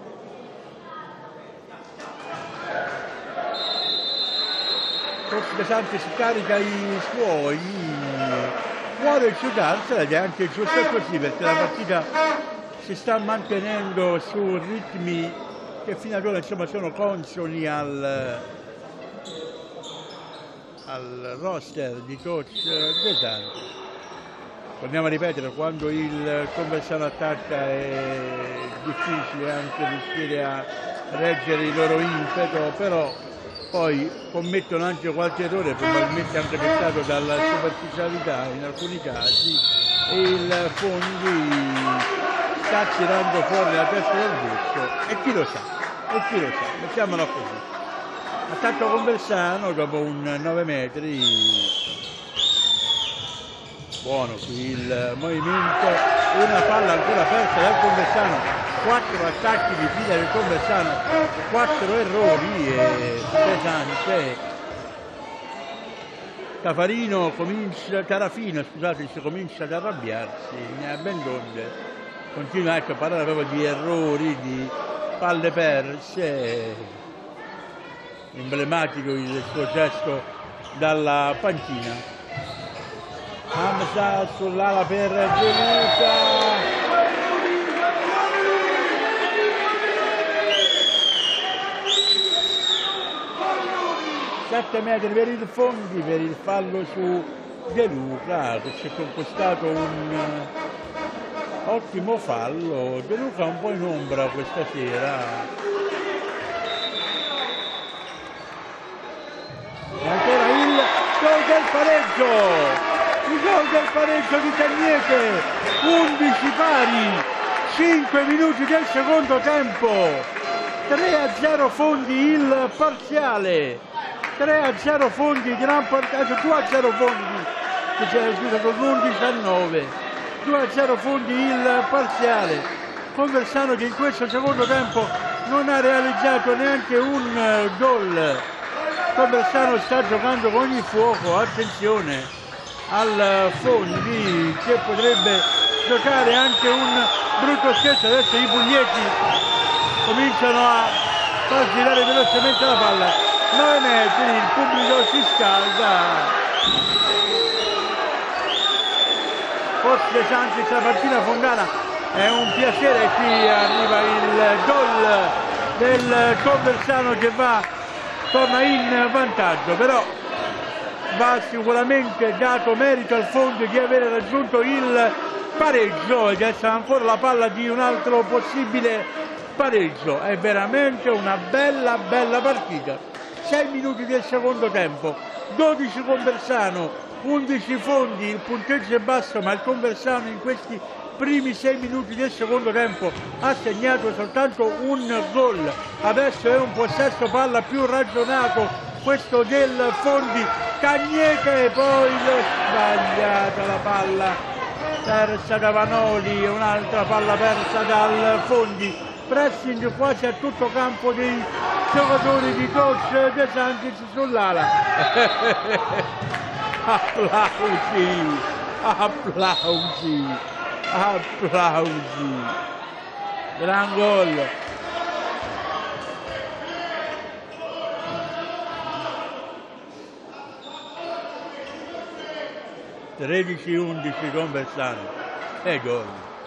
Coach De Santis carica i suoi, vuole giocarsela ed è anche giusto così, perché la partita si sta mantenendo su ritmi che fino ad ora insomma sono consoni al, al roster di coach De Santis. Torniamo a ripetere, quando il Conversano attacca è difficile anche riuscire a reggere il loro impeto, però poi commettono anche qualche errore, probabilmente anche dettato dalla superficialità in alcuni casi, e il Fondi sta tirando fuori la testa del busto, e chi lo sa, e chi lo sa, mettiamola così. Attacco Conversano dopo un nove metri, buono qui il movimento, una palla ancora persa dal Conversano. Quattro attacchi di fila del Conversano, quattro errori e pesante. Tafarino comincia, Tarafino scusate, si comincia ad arrabbiarsi, ne ha ben donde. Continua ecco, a parlare proprio di errori, di palle perse. Emblematico il suo gesto dalla panchina. Hamza sull'ala per De Luca. sette metri per il Fondi, per il fallo su De Luca, che ci ha conquistato un ottimo fallo. De Luca un po' in ombra questa sera. E ancora il gol del pareggio, il gol del pareggio di Cagnete, undici pari, cinque minuti del secondo tempo. tre a zero Fondi il parziale, tre a zero Fondi, gran parziale, due a zero Fondi, scusa, con l'undici a nove, due a zero Fondi il parziale. Conversano che in questo secondo tempo non ha realizzato neanche un gol. Conversano sta giocando con ogni fuoco, attenzione al Fondi che potrebbe giocare anche un brutto scherzo. Adesso i pugliesi cominciano a far girare velocemente la palla, nove metri, il pubblico si scalda. Forse De Santis, la partita fondana è un piacere, qui arriva il gol del Conversano che va, torna in vantaggio, però va sicuramente dato merito al Fondi di aver raggiunto il pareggio ed è ancora la palla di un altro possibile pareggio. È veramente una bella bella partita. sei minuti del secondo tempo, dodici Conversano, undici Fondi, il punteggio è basso ma il Conversano in questi primi sei minuti del secondo tempo ha segnato soltanto un gol. Adesso è un possesso palla più ragionato questo del Fondi. Cagnete, poi sbagliata la palla persa da Vanoli, un'altra palla persa dal Fondi. Pressing quasi a tutto campo dei giocatori di coach De Santis sull'ala. Applausi, applausi, applausi. Gran gol. tredici undici Conversano. E gol.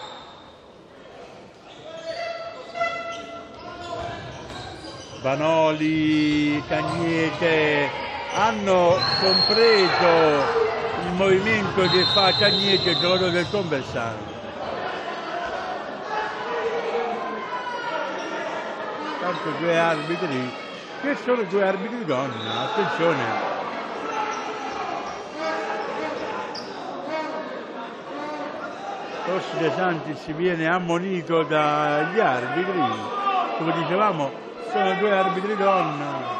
Vanoli, Cagnete hanno compreso il movimento che fa Cagnete, il giocatore del Conversano. Tanto due arbitri, che sono due arbitri donna, attenzione. Rossi De Santis viene ammonito dagli arbitri, come dicevamo sono due arbitri donna.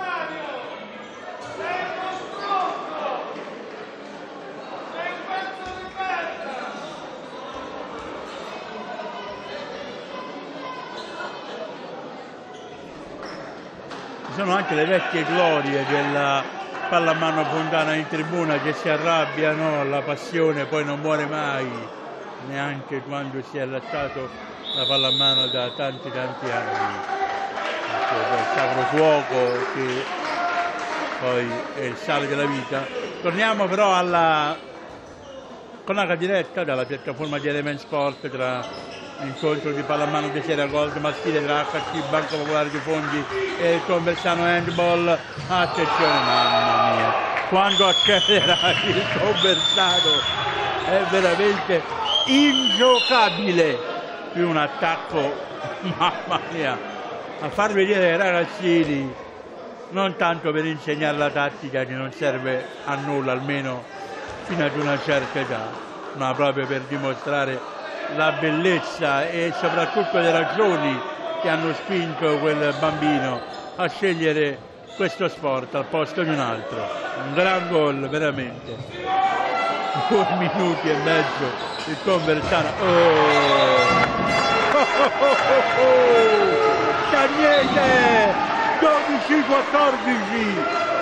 Ci sono anche le vecchie glorie della pallamano fontana in tribuna che si arrabbiano, la passione poi non muore mai, neanche quando si è lasciato la pallamano da tanti tanti anni. Il sacro fuoco che poi è il sale della vita. Torniamo però alla cronaca diretta dalla piattaforma di Element Sport tra l'incontro di pallamano di Sera Gold maschile tra H C Banco Popolare di Fondi e il Conversano Handball. Attenzione, mamma mia, quando accelera il Conversano è veramente ingiocabile, più un attacco, mamma mia, a far vedere ai ragazzini, non tanto per insegnare la tattica che non serve a nulla, almeno fino ad una certa età, ma proprio per dimostrare la bellezza e soprattutto le ragioni che hanno spinto quel bambino a scegliere questo sport al posto di un altro. Un gran gol veramente. Due minuti e mezzo il Conversano. Oh! Oh, oh, oh, oh. Cagnete, dodici quattordici.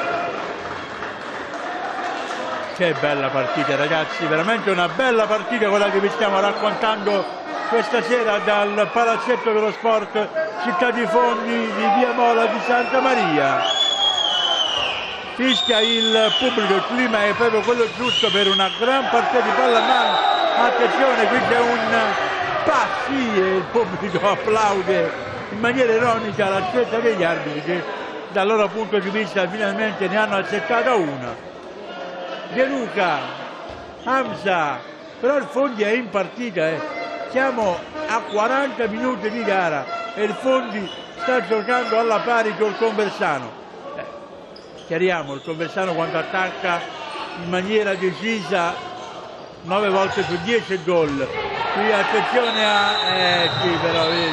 Che bella partita ragazzi, veramente una bella partita quella che vi stiamo raccontando questa sera dal Palazzetto dello Sport Città di Fondi di Via Mola di Santa Maria. Fischia il pubblico, il clima è proprio quello giusto per una gran partita di pallamano. Attenzione, qui c'è un passi e il pubblico applaude in maniera ironica la scelta degli arbitri che dal loro punto di vista finalmente ne hanno accettata una. De Luca, Hamza, però il Fondi è in partita, eh. Siamo a quaranta minuti di gara e il Fondi sta giocando alla pari col Conversano. Eh, chiariamo, il Conversano quando attacca in maniera decisa nove volte su dieci gol. Qui attenzione a... eh sì però vedi,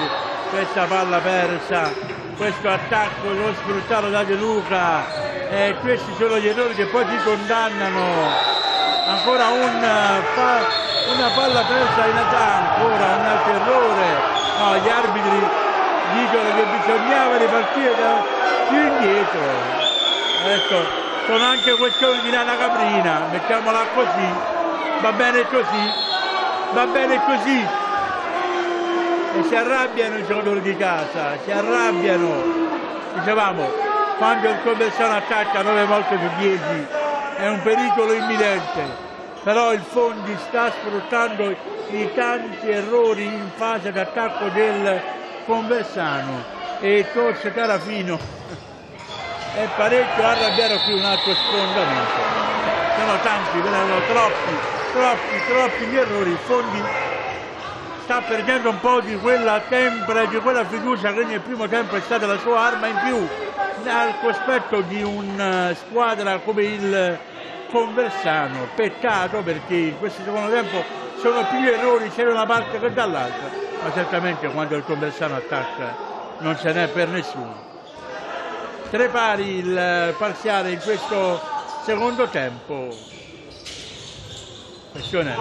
questa palla persa, questo attacco non sfruttato da De Luca, e questi sono gli errori che poi ti condannano. Ancora un, una palla persa in attacco, ancora un altro errore. No, gli arbitri dicono che bisognava ripartire da più indietro. Ecco, sono anche questioni di lana caprina, mettiamola così, va bene così, va bene così. E si arrabbiano i giocatori di casa, si arrabbiano. Dicevamo, quando il Conversano attacca nove volte su dieci è un pericolo imminente, però il Fondi sta sfruttando i tanti errori in fase d'attacco del Conversano, e Torce Carafino è parecchio arrabbiato qui. Un altro sfondamento, sono tanti, sono troppi, troppi, troppi gli errori. Il Fondi sta perdendo un po' di quella tempra, di quella fiducia che nel primo tempo è stata la sua arma in più, al cospetto di una squadra come il Conversano. Peccato, perché in questo secondo tempo sono più errori sia da una parte che dall'altra, ma certamente quando il Conversano attacca non ce n'è per nessuno. Tre pari il parziale in questo secondo tempo. Questione.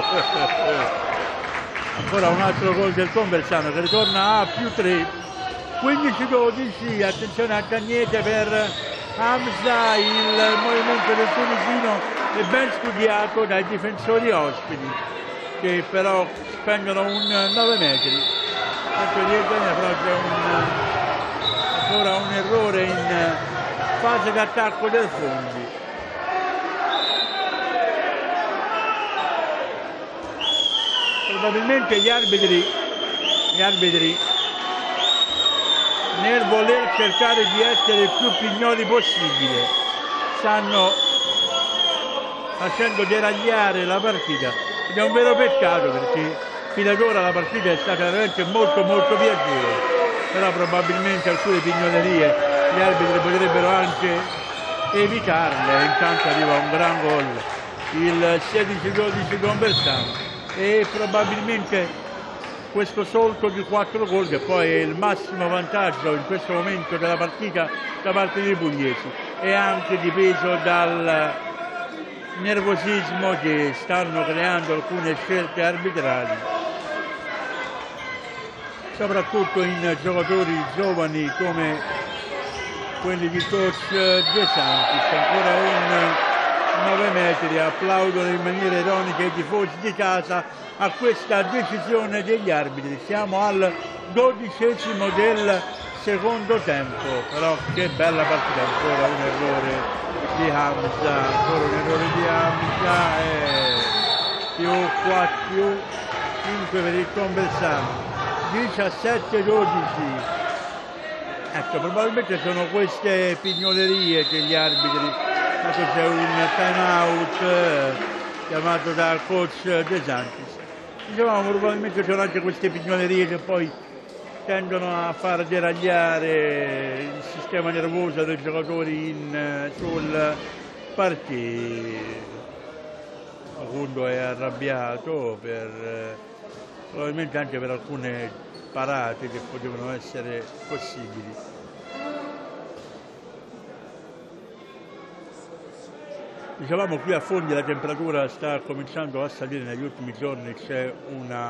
Ancora un altro gol del Conversano che ritorna a più tre, quindici dodici. Attenzione a Cagnete per Hamza, il movimento del tunisino è ben studiato dai difensori ospiti, che però spendono un nove metri. Ecco, però c'è un, ancora un errore in fase d'attacco del Fondi. Probabilmente gli arbitri, gli arbitri nel voler cercare di essere il più pignoli possibile stanno facendo deragliare la partita, ed è un vero peccato, perché fino ad ora la partita è stata veramente molto molto piacevole, però probabilmente alcune pignolerie gli arbitri potrebbero anche evitarle. Intanto arriva un gran gol, il sedici dodici Conversano, e probabilmente questo solco di quattro gol, che poi è il massimo vantaggio in questo momento della partita da parte dei pugliesi, è anche dipeso dal nervosismo che stanno creando alcune scelte arbitrali, soprattutto in giocatori giovani come quelli di coach De Santis. Ancora un nove metri, applaudono in maniera ironica i tifosi di casa a questa decisione degli arbitri. Siamo al dodicesimo del secondo tempo, però che bella partita. Ancora un errore di Hamza, ancora un errore di Hamza, e più quattro, più cinque per il Conversano, diciassette dodici. Ecco, probabilmente sono queste pignolerie che gli arbitri, c'è un time out chiamato dal coach De Santis. Dicevamo, probabilmente sono anche queste pignolerie che poi tendono a far deragliare il sistema nervoso dei giocatori in, sul parquet. Facundo è arrabbiato per, probabilmente anche per alcune parate che potevano essere possibili. Dicevamo, qui a Fondi la temperatura sta cominciando a salire negli ultimi giorni, c'è una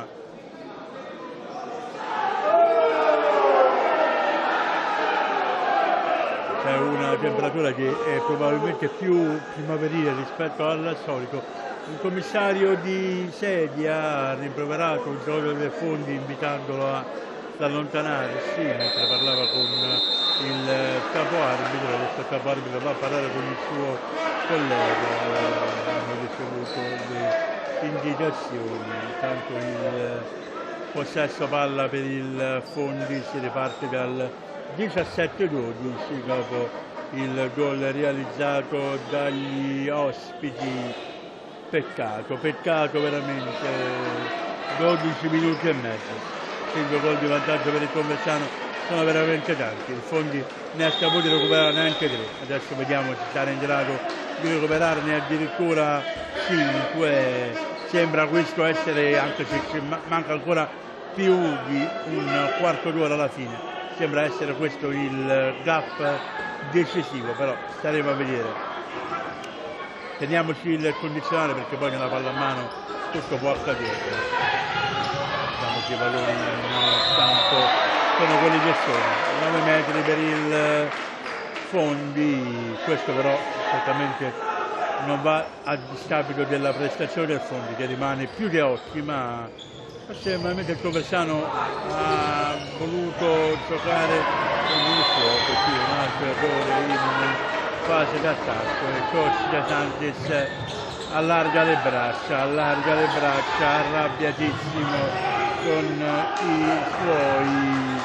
c'è una temperatura che è probabilmente più primaverile rispetto al solito. Il commissario di Sedia ha rimproverato il giocatore del Fondi invitandolo ad allontanarsi mentre parlava con il capo arbitro. Adesso il capo arbitro va a parlare con il suo collega, hanno ricevuto le indicazioni. Intanto il possesso palla per il Fondi si riparte dal diciassette dodici dopo il gol realizzato dagli ospiti. Peccato, peccato veramente, dodici minuti e mezzo, cinque gol di vantaggio per il Conversano sono veramente tanti. Il Fondi ne ha saputo recuperare neanche tre, adesso vediamo se sarà in grado di recuperarne addirittura cinque. Sembra questo essere, anche se manca ancora più di un quarto d'ora alla fine. Sembra essere questo il gap decisivo, però staremo a vedere. Teniamoci il condizionale perché poi nella pallamano tutto può accadere. Diciamo che i valori tanto sono quelli che sono. nove metri per il Fondi, questo però certamente non va a discapito della prestazione del Fondi che rimane più che ottima. Forse veramente il Conversano ha voluto giocare con il fuoco, sì, un altro errore in fase d'attacco e coach De Santis allarga le braccia, allarga le braccia, arrabbiatissimo con i suoi.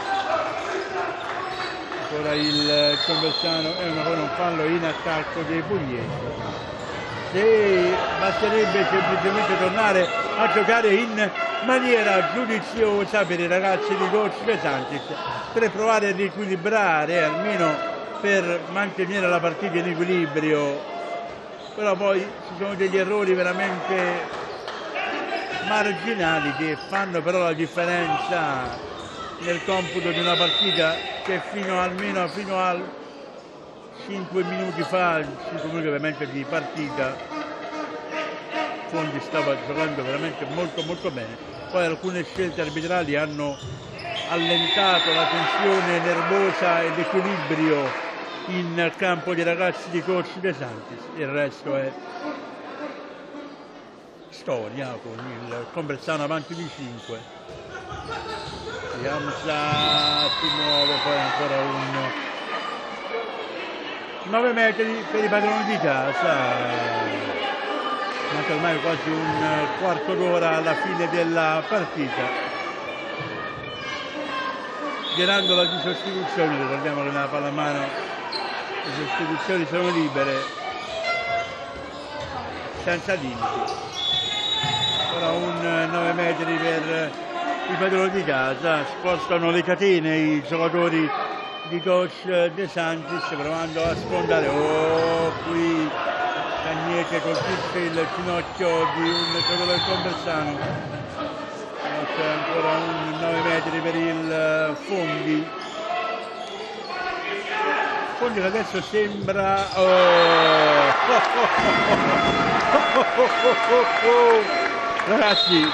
Ancora il Conversano è una, un fallo in attacco dei Pugliesi. Se basterebbe semplicemente tornare a giocare in maniera giudiziosa per i ragazzi di coach De Santis per provare a riequilibrare, almeno per mantenere la partita in equilibrio, però poi ci sono degli errori veramente marginali che fanno però la differenza nel computo di una partita che fino almeno fino al cinque minuti fa, cinque minuti ovviamente di partita, Fondi stava giocando veramente molto molto bene. Poi alcune scelte arbitrali hanno allentato la tensione nervosa e l'equilibrio in campo dei ragazzi di coach De Santis. Il resto è storia con il Conversano avanti di cinque. Yamsa si muove, poi ancora un nove metri per i padroni di casa. Manca ormai quasi un quarto d'ora alla fine della partita. Girando di sostituzioni, ricordiamo che nella pallamano le sostituzioni sono libere, senza limiti. Ora un nove metri per i padroni di casa, spostano le catene i giocatori di coach De Santis provando a sfondare. Oh, qui Cagnete colpisce il ginocchio di un giocatore del Conversano. C'è ancora un nove metri per il Fondi. Fondi che adesso sembra... Oh. Oh, oh, oh, oh. Ragazzi,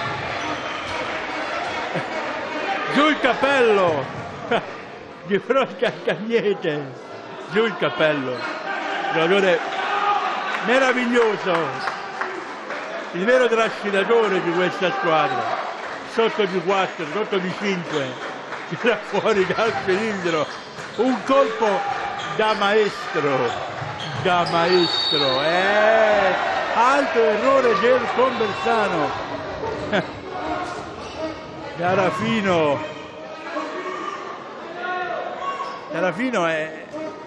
giù il cappello di fronte a Cagnete, giù il cappello, giocatore meraviglioso, il vero trascinatore di questa squadra, sotto di quattro, sotto di cinque, tira fuori dal cilindro, un colpo da maestro, da maestro, eh, altro errore del Conversano. Garafino, Garafino è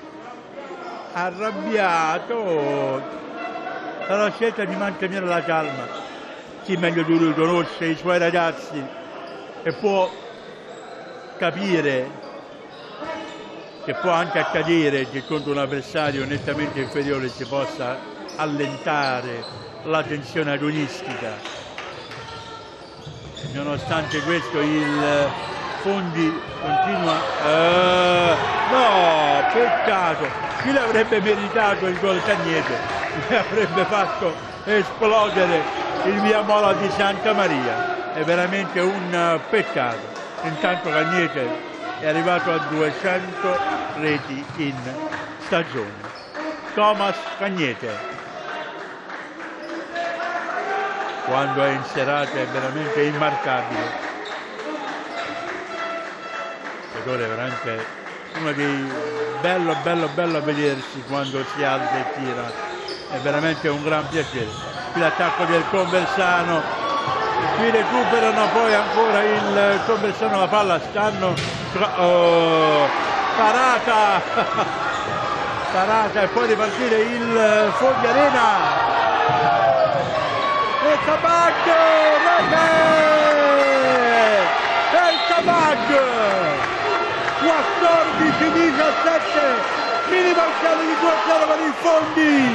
arrabbiato dalla scelta di mantenere la calma. Chi meglio di lui conosce i suoi ragazzi e può capire che può anche accadere che contro un avversario nettamente inferiore si possa allentare la tensione agonistica. E nonostante questo il Fondi continua, eh, no, peccato, chi l'avrebbe meritato il gol Cagnete, ne avrebbe fatto esplodere il Viamola di Santa Maria, è veramente un peccato. Intanto Cagnete è arrivato a duecento reti in stagione. Thomas Cagnete, quando è in serata è veramente immarcabile. È veramente uno dei bello bello bello a vedersi quando si alza e tira, è veramente un gran piacere. Qui l'attacco del Conversano, qui recuperano poi ancora il Conversano la palla, stanno oh, parata parata e poi ripartire il Fogli Arena e Cabag, e il Cabag quattordici diciassette, mini marciale di due a zero per il Fondi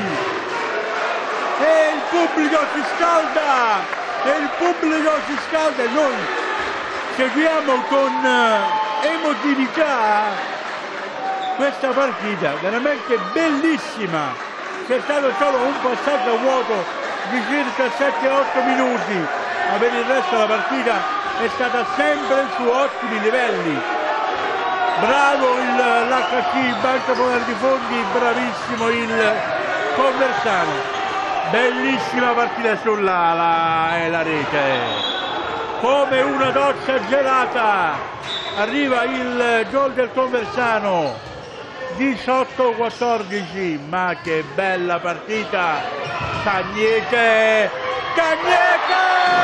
e il pubblico si scalda e il pubblico si scalda e noi seguiamo con emotività questa partita veramente bellissima. C'è stato solo un passaggio a vuoto di circa sette otto minuti, ma per il resto la partita è stata sempre su ottimi livelli. Bravo l'H C, il Banco Popolare di Fondi, bravissimo il Conversano. Bellissima partita sull'ala e la rete. Come una doccia gelata arriva il gol del Conversano, diciotto quattordici, ma che bella partita. Cagnete, Cagnete!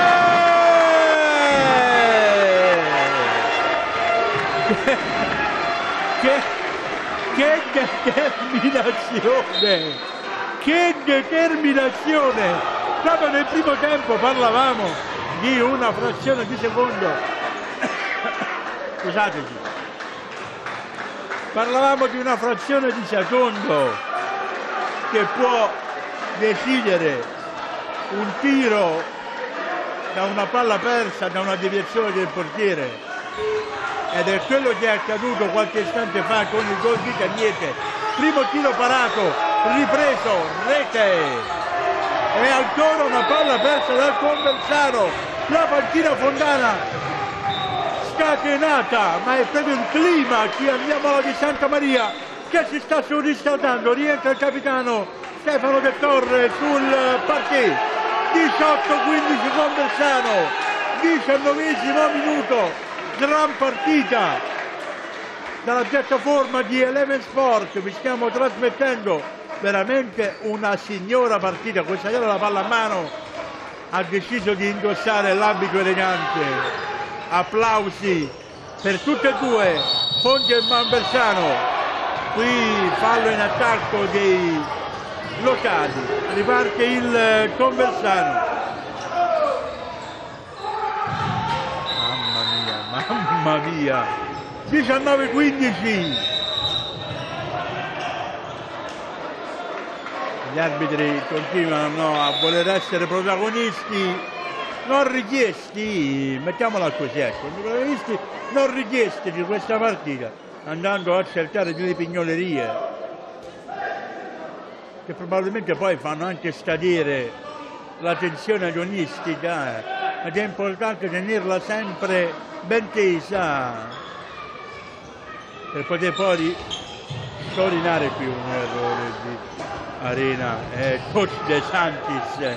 Che, che determinazione, che determinazione! Proprio nel primo tempo parlavamo di una frazione di secondo, scusateci, parlavamo di una frazione di secondo che può decidere un tiro da una palla persa, da una deviazione del portiere. Ed è quello che è accaduto qualche istante fa con il gol di Cagnete. Primo tiro parato, ripreso, rete. E ancora una palla persa dal Conversano. La panchina fondana scatenata, ma è proprio il clima qui a Viamola di Santa Maria che si sta surriscaldando. Rientra il capitano Stefano De Torre sul parquet. diciotto quindici Conversano, diciannovesimo minuto. Gran partita dalla piattaforma di Eleven Sport, vi stiamo trasmettendo veramente una signora partita. Questa sera la palla a mano ha deciso di indossare l'abito elegante. Applausi per tutte e due, Fondi e Conversano. Qui fallo in attacco dei locali, riparte il Conversano. Mamma mia, diciannove quindici. Gli arbitri continuano a voler essere protagonisti non richiesti, mettiamola così, ecco, protagonisti non richiesti di questa partita, andando a cercare delle pignolerie che probabilmente poi fanno anche scadere la tensione agonistica, ed è importante tenerla sempre ben tesa per poter poi sottolineare qui un errore di Arena e coach De Santis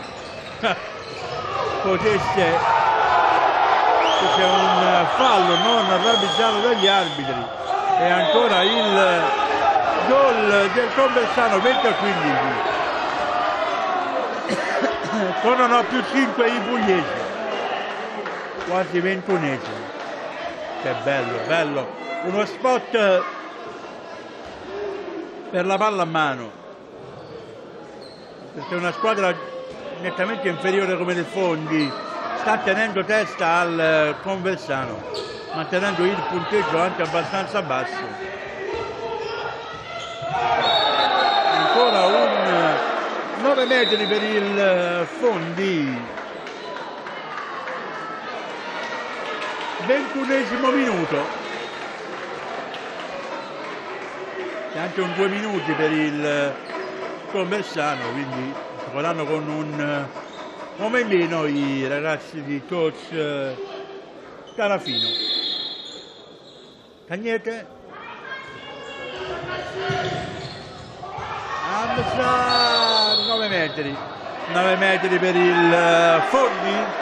potesse, c'è un fallo non ravvisato dagli arbitri e ancora il gol del Conversano. Venti a quindici. Tornano a più cinque i pugliesi, quasi ventunesimi. Che bello, bello, uno spot per la palla a mano, perché una squadra nettamente inferiore come del Fondi sta tenendo testa al Conversano, mantenendo il punteggio anche abbastanza basso. Ancora un nove metri per il Fondi. ventunesimo minuto, e anche un due minuti per il Conversano, quindi vorranno con un uomo in meno i ragazzi di coach Carafino. Cagnete, Amsa, nove metri, nove metri per il Fondi.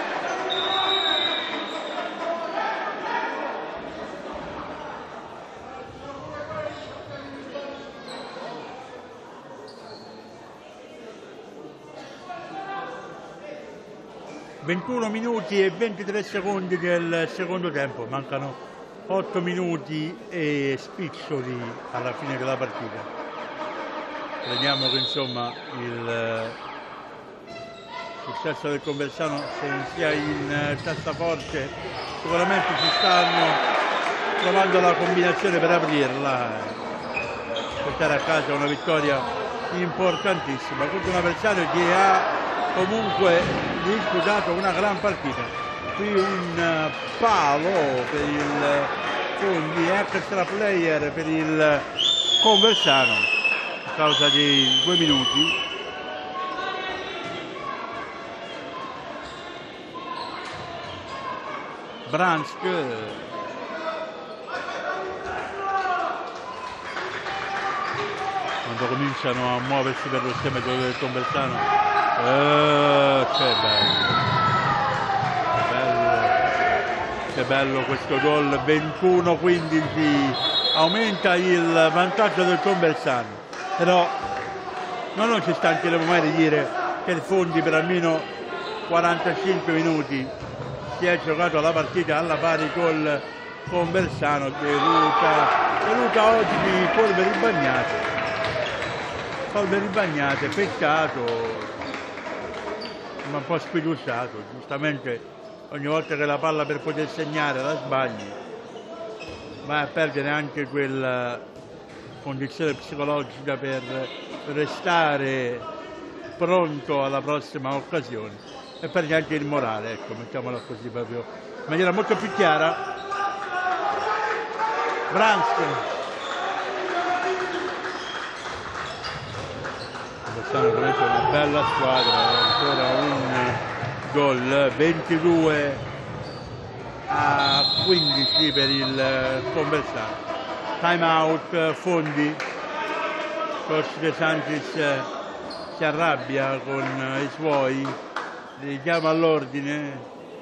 ventuno minuti e ventitré secondi del secondo tempo, mancano otto minuti e spiccioli alla fine della partita. Vediamo che insomma il successo del Conversano, se non sia in tassaforte, sicuramente ci stanno trovando la combinazione per aprirla, portare a casa una vittoria importantissima contro un avversario che ha comunque disputato una gran partita. qui un palo per il Fondi, extra player per il Conversano a causa di due minuti. Bransk quando cominciano a muoversi per lo schema del Conversano, eh, che bello, che bello, che bello questo gol. Ventuno quindici, aumenta il vantaggio del Conversano, però noi non ci stancheremo mai di dire che il Fondi per almeno quarantacinque minuti si è giocato la partita alla pari col Conversano. De Luca, De Luca oggi di polveri bagnate, polveri bagnate, peccato, ma un po' sfiduciato, giustamente ogni volta che la palla per poter segnare la sbagli, vai a perdere anche quella condizione psicologica per restare pronto alla prossima occasione. E perde anche il morale, ecco, mettiamola così proprio in maniera molto più chiara. Bransk, quest'anno veramente una bella squadra, ancora un gol, ventidue a quindici per il Conversano. Time out, Fondi, coach De Santis si arrabbia con i suoi, li chiama all'ordine.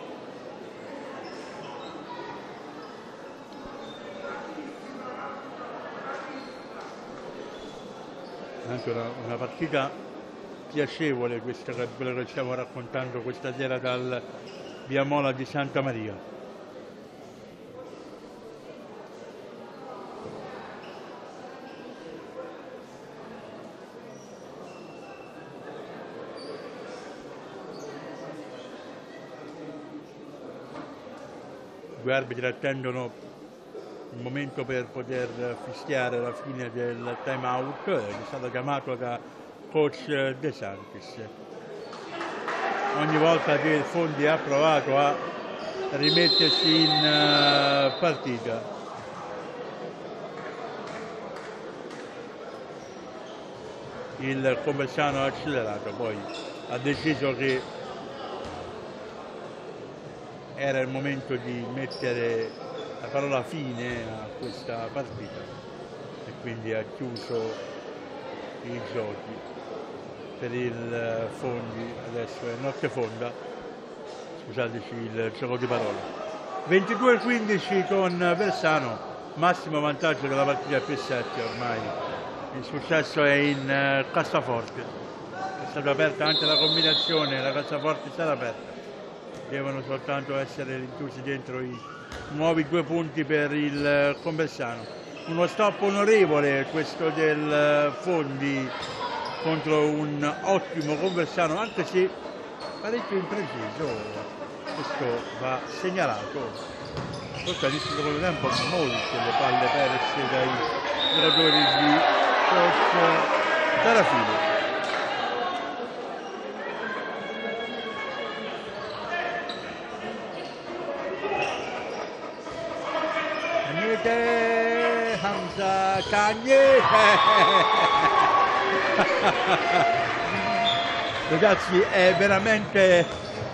Anche una, una partita piacevole questa, quella che stiamo raccontando questa sera dal Viamola di Santa Maria. I due arbitri attendono il momento per poter fischiare la fine del time out, che è stato chiamato da coach De Santis. Ogni volta che il Fondi ha provato a rimettersi in partita, il Conversano ha accelerato, poi ha deciso che era il momento di mettere la parola fine a questa partita e quindi ha chiuso i giochi per il Fondi. Adesso è notte fonda, scusateci il gioco di parole. ventidue a quindici con Versano, massimo vantaggio della partita P sette ormai. Il successo è in cassaforte, è stata aperta anche la combinazione, la cassaforte è stata aperta. Devono soltanto essere rinchiusi dentro i nuovi due punti per il Conversano. Uno stop onorevole questo del Fondi contro un ottimo Conversano, anche se parecchio impreciso, questo va segnalato. Forse all'inizio del secondo tempo molte le palle perse dai giocatori di coach Tarafino. Hamza Cagne. Ragazzi, è veramente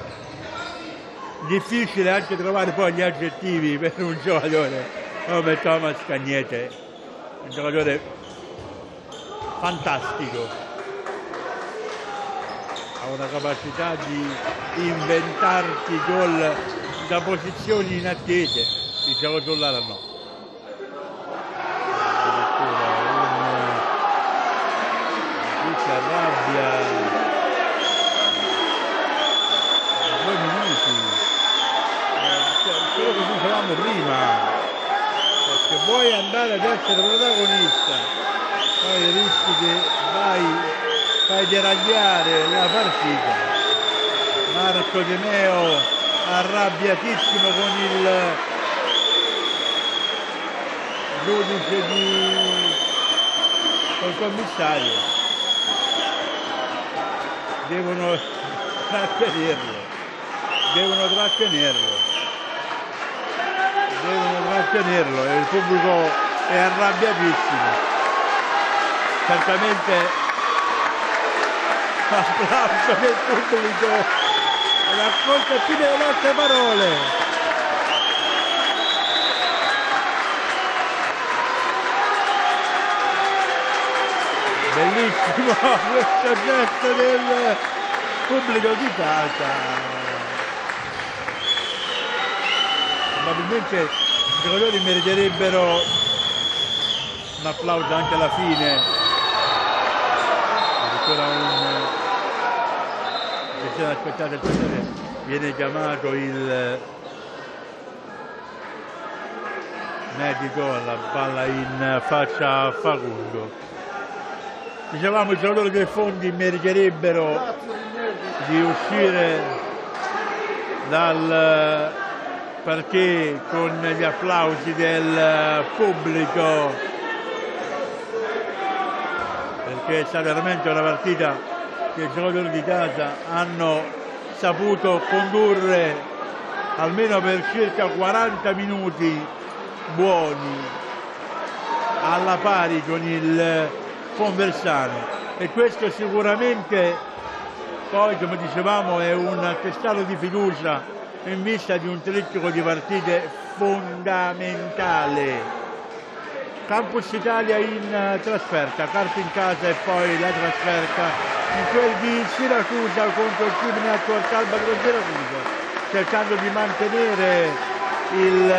difficile anche trovare poi gli aggettivi per un giocatore come Thomas Cagnete, un giocatore fantastico, ha una capacità di inventarti gol da posizioni inattese, il gioco sull'ala no. Si arrabbia, due minuti, quello che dicevamo prima, perché vuoi andare ad essere protagonista, poi rischi che vai, fai deragliare la partita. Marco De Meo arrabbiatissimo con il giudice di col commissario. Devono trasferirlo, devono trattenerlo, devono trattenerlo e il pubblico è arrabbiatissimo. Certamente l'applauso del pubblico racconta più delle nostre parole. Bellissimo questo gesto del pubblico di casa. Probabilmente i giocatori meriterebbero un applauso anche alla fine. Ancora un... aspettate, aspettate, viene chiamato il medico, la palla in faccia a Facundo. Dicevamo i giocatori dei fondi meriterebbero di uscire dal parquet con gli applausi del pubblico, perché è stata veramente una partita che i giocatori di casa hanno saputo condurre almeno per circa quaranta minuti buoni, alla pari con il Conversano, e questo sicuramente poi, come dicevamo, è un attestato di fiducia in vista di un trittico di partite fondamentale. Campus Italia in trasferta, Carpi in casa e poi la trasferta in quel di Siracusa contro il team Network Alba Pro Siracusa, cercando di mantenere il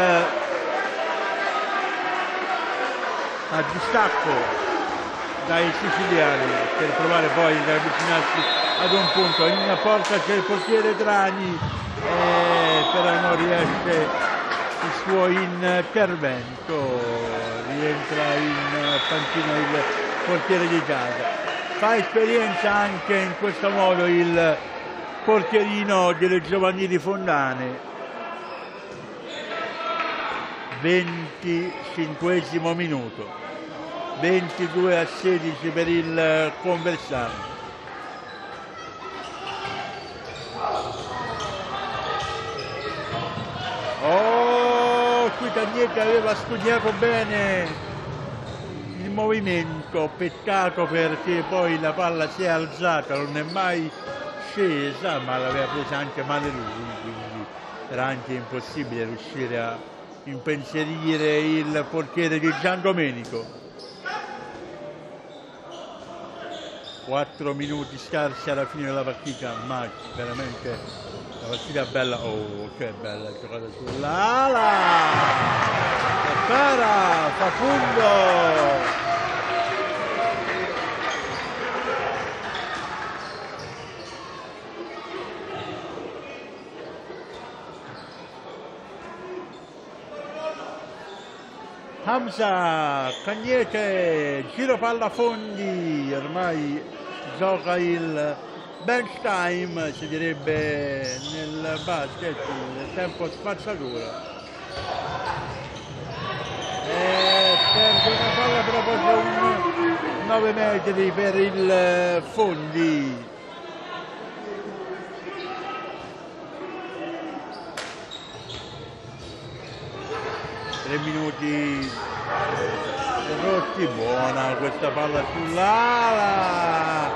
a distacco dai siciliani per provare poi ad avvicinarsi ad un punto. In porta c'è il portiere Trani, eh, però non riesce il suo intervento, rientra in panchina il portiere di casa. Fa esperienza anche in questo modo il portierino delle giovanili fondane. venticinquesimo minuto, ventidue a sedici per il Conversano. Oh, qui Taglietta aveva studiato bene il movimento, peccato perché poi la palla si è alzata, non è mai scesa, ma l'aveva presa anche male lui, quindi era anche impossibile riuscire a impensierire il portiere di Gian Domenico. Quattro minuti scarsi alla fine della partita, ma veramente la partita bella. Oh, che bella giocata sull'ala, e para Facundo. Hamza, Cagnete, giro palla fondi, ormai gioca il bench time, si direbbe nel basket, il tempo spazzatura. E perde una palla proprio un nove metri per il Fondi. Tre minuti rotti, buona questa palla sull'ala.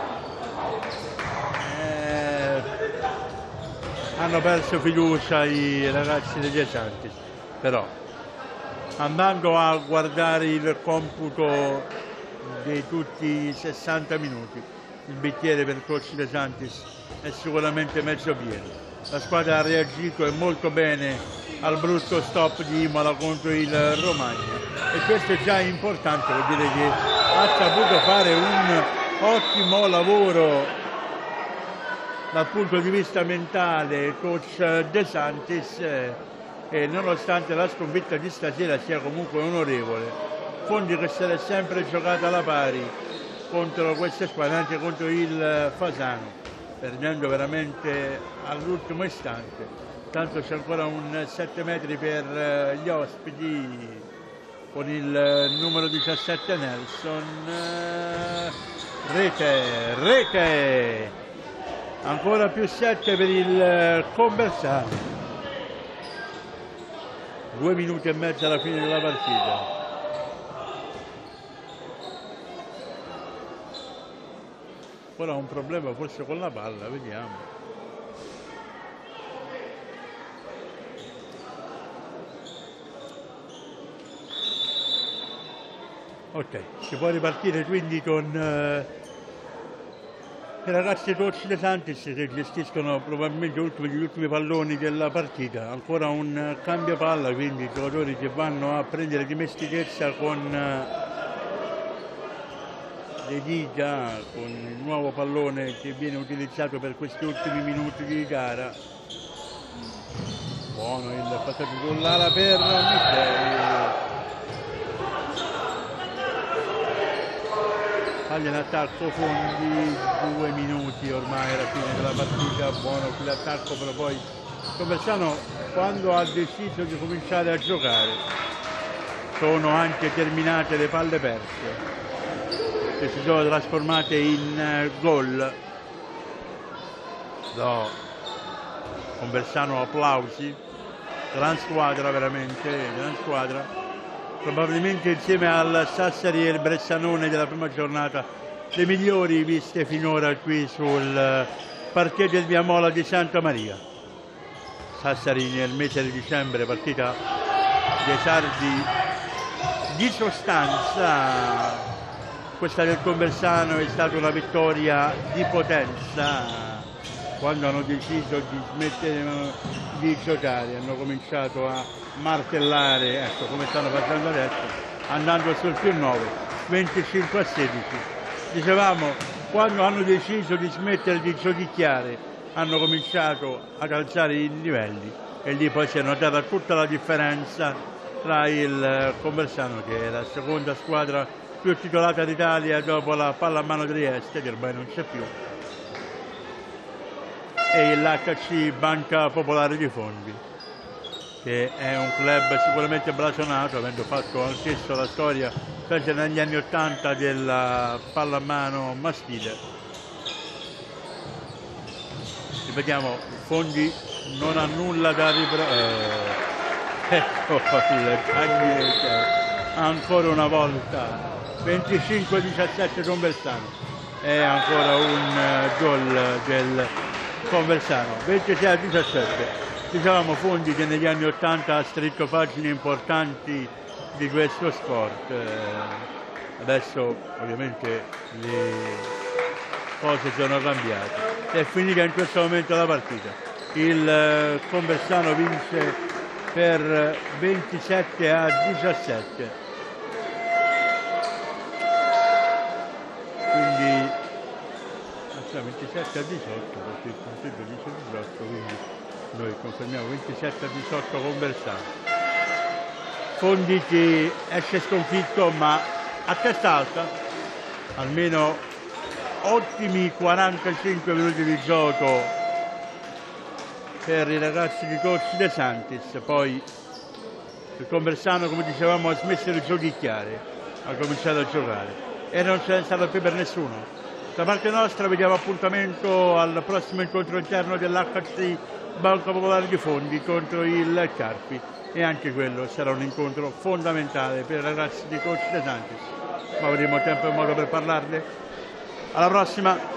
Eh, hanno perso fiducia i ragazzi degli Esantis, però andando a guardare il computo di tutti i sessanta minuti, il bicchiere per coach De Santis è sicuramente mezzo pieno. La squadra ha reagito e molto bene al brutto stop di Imola contro il Romagna, e questo è già importante, vuol dire che ha saputo fare un ottimo lavoro dal punto di vista mentale coach De Santis, e nonostante la sconfitta di stasera sia comunque onorevole. Fondi che se l'è sempre giocata alla pari contro queste squadre, anche contro il Fasano, perdendo veramente all'ultimo istante. Tanto c'è ancora un sette metri per gli ospiti con il numero diciassette Nelson. Rete, rete ancora più sette per il Conversano, due minuti e mezzo alla fine della partita. Ora ha un problema forse con la palla, vediamo. Ok, si può ripartire quindi con eh, i ragazzi Coach De Santis che gestiscono probabilmente gli ultimi, gli ultimi palloni della partita. Ancora un cambio palla, quindi i giocatori che vanno a prendere dimestichezza con eh, De Giga, con il nuovo pallone che viene utilizzato per questi ultimi minuti di gara. Buono il passaggio sull'ala per Micheli. Taglia in attacco Fondi, due minuti ormai alla fine della partita. Buono qui l'attacco, però poi Conversano, quando ha deciso di cominciare a giocare, sono anche terminate le palle perse che si sono trasformate in uh, gol. No. Conversano, applausi, gran squadra, veramente gran squadra, probabilmente insieme al Sassari e il Bressanone della prima giornata le migliori viste finora qui sul parquet del Viamola di Santa Maria. Sassari nel mese di dicembre, partita dei sardi di sostanza. Questa del Conversano è stata una vittoria di potenza. Quando hanno deciso di smettere di giocare, hanno cominciato a martellare, ecco come stanno facendo adesso, andando sul più nove, venticinque a sedici. Dicevamo, quando hanno deciso di smettere di giochicchiare, hanno cominciato ad alzare i livelli e lì poi si è notata tutta la differenza tra il Conversano, che è la seconda squadra più titolata d'Italia dopo la Pallamano Trieste, che ormai non c'è più, e l'H C Banca Popolare di Fondi, che è un club sicuramente blasonato, avendo fatto anch'esso la storia, specie negli anni ottanta, della pallamano maschile. Ripetiamo, Fondi non ha nulla da riprendere. Eh, ecco il Cagnete, ancora una volta, venticinque a diciassette Conversano, è ancora un uh, gol del Conversano, ventisei a diciassette. Dicevamo Fondi che negli anni ottanta ha scritto pagine importanti di questo sport. Eh, adesso ovviamente le cose sono cambiate. È finita in questo momento la partita. Il eh, Conversano vince per ventisette a diciassette. Quindi ventisette a diciotto, perché il consiglio dice diciotto, quindi noi confermiamo ventisette a diciotto Conversano. Fondi che esce sconfitto ma a testa alta, almeno ottimi quarantacinque minuti di gioco per i ragazzi di Coach De Santis. Poi il Conversano, come dicevamo, ha smesso di giochicchiare, ha cominciato a giocare e non c'è stato più per nessuno. Da parte nostra vediamo appuntamento al prossimo incontro interno dell'H C Banca Popolare di Fondi contro il Carpi, e anche quello sarà un incontro fondamentale per i ragazzi di Coach De Santis, ma avremo tempo e modo per parlarne. Alla prossima!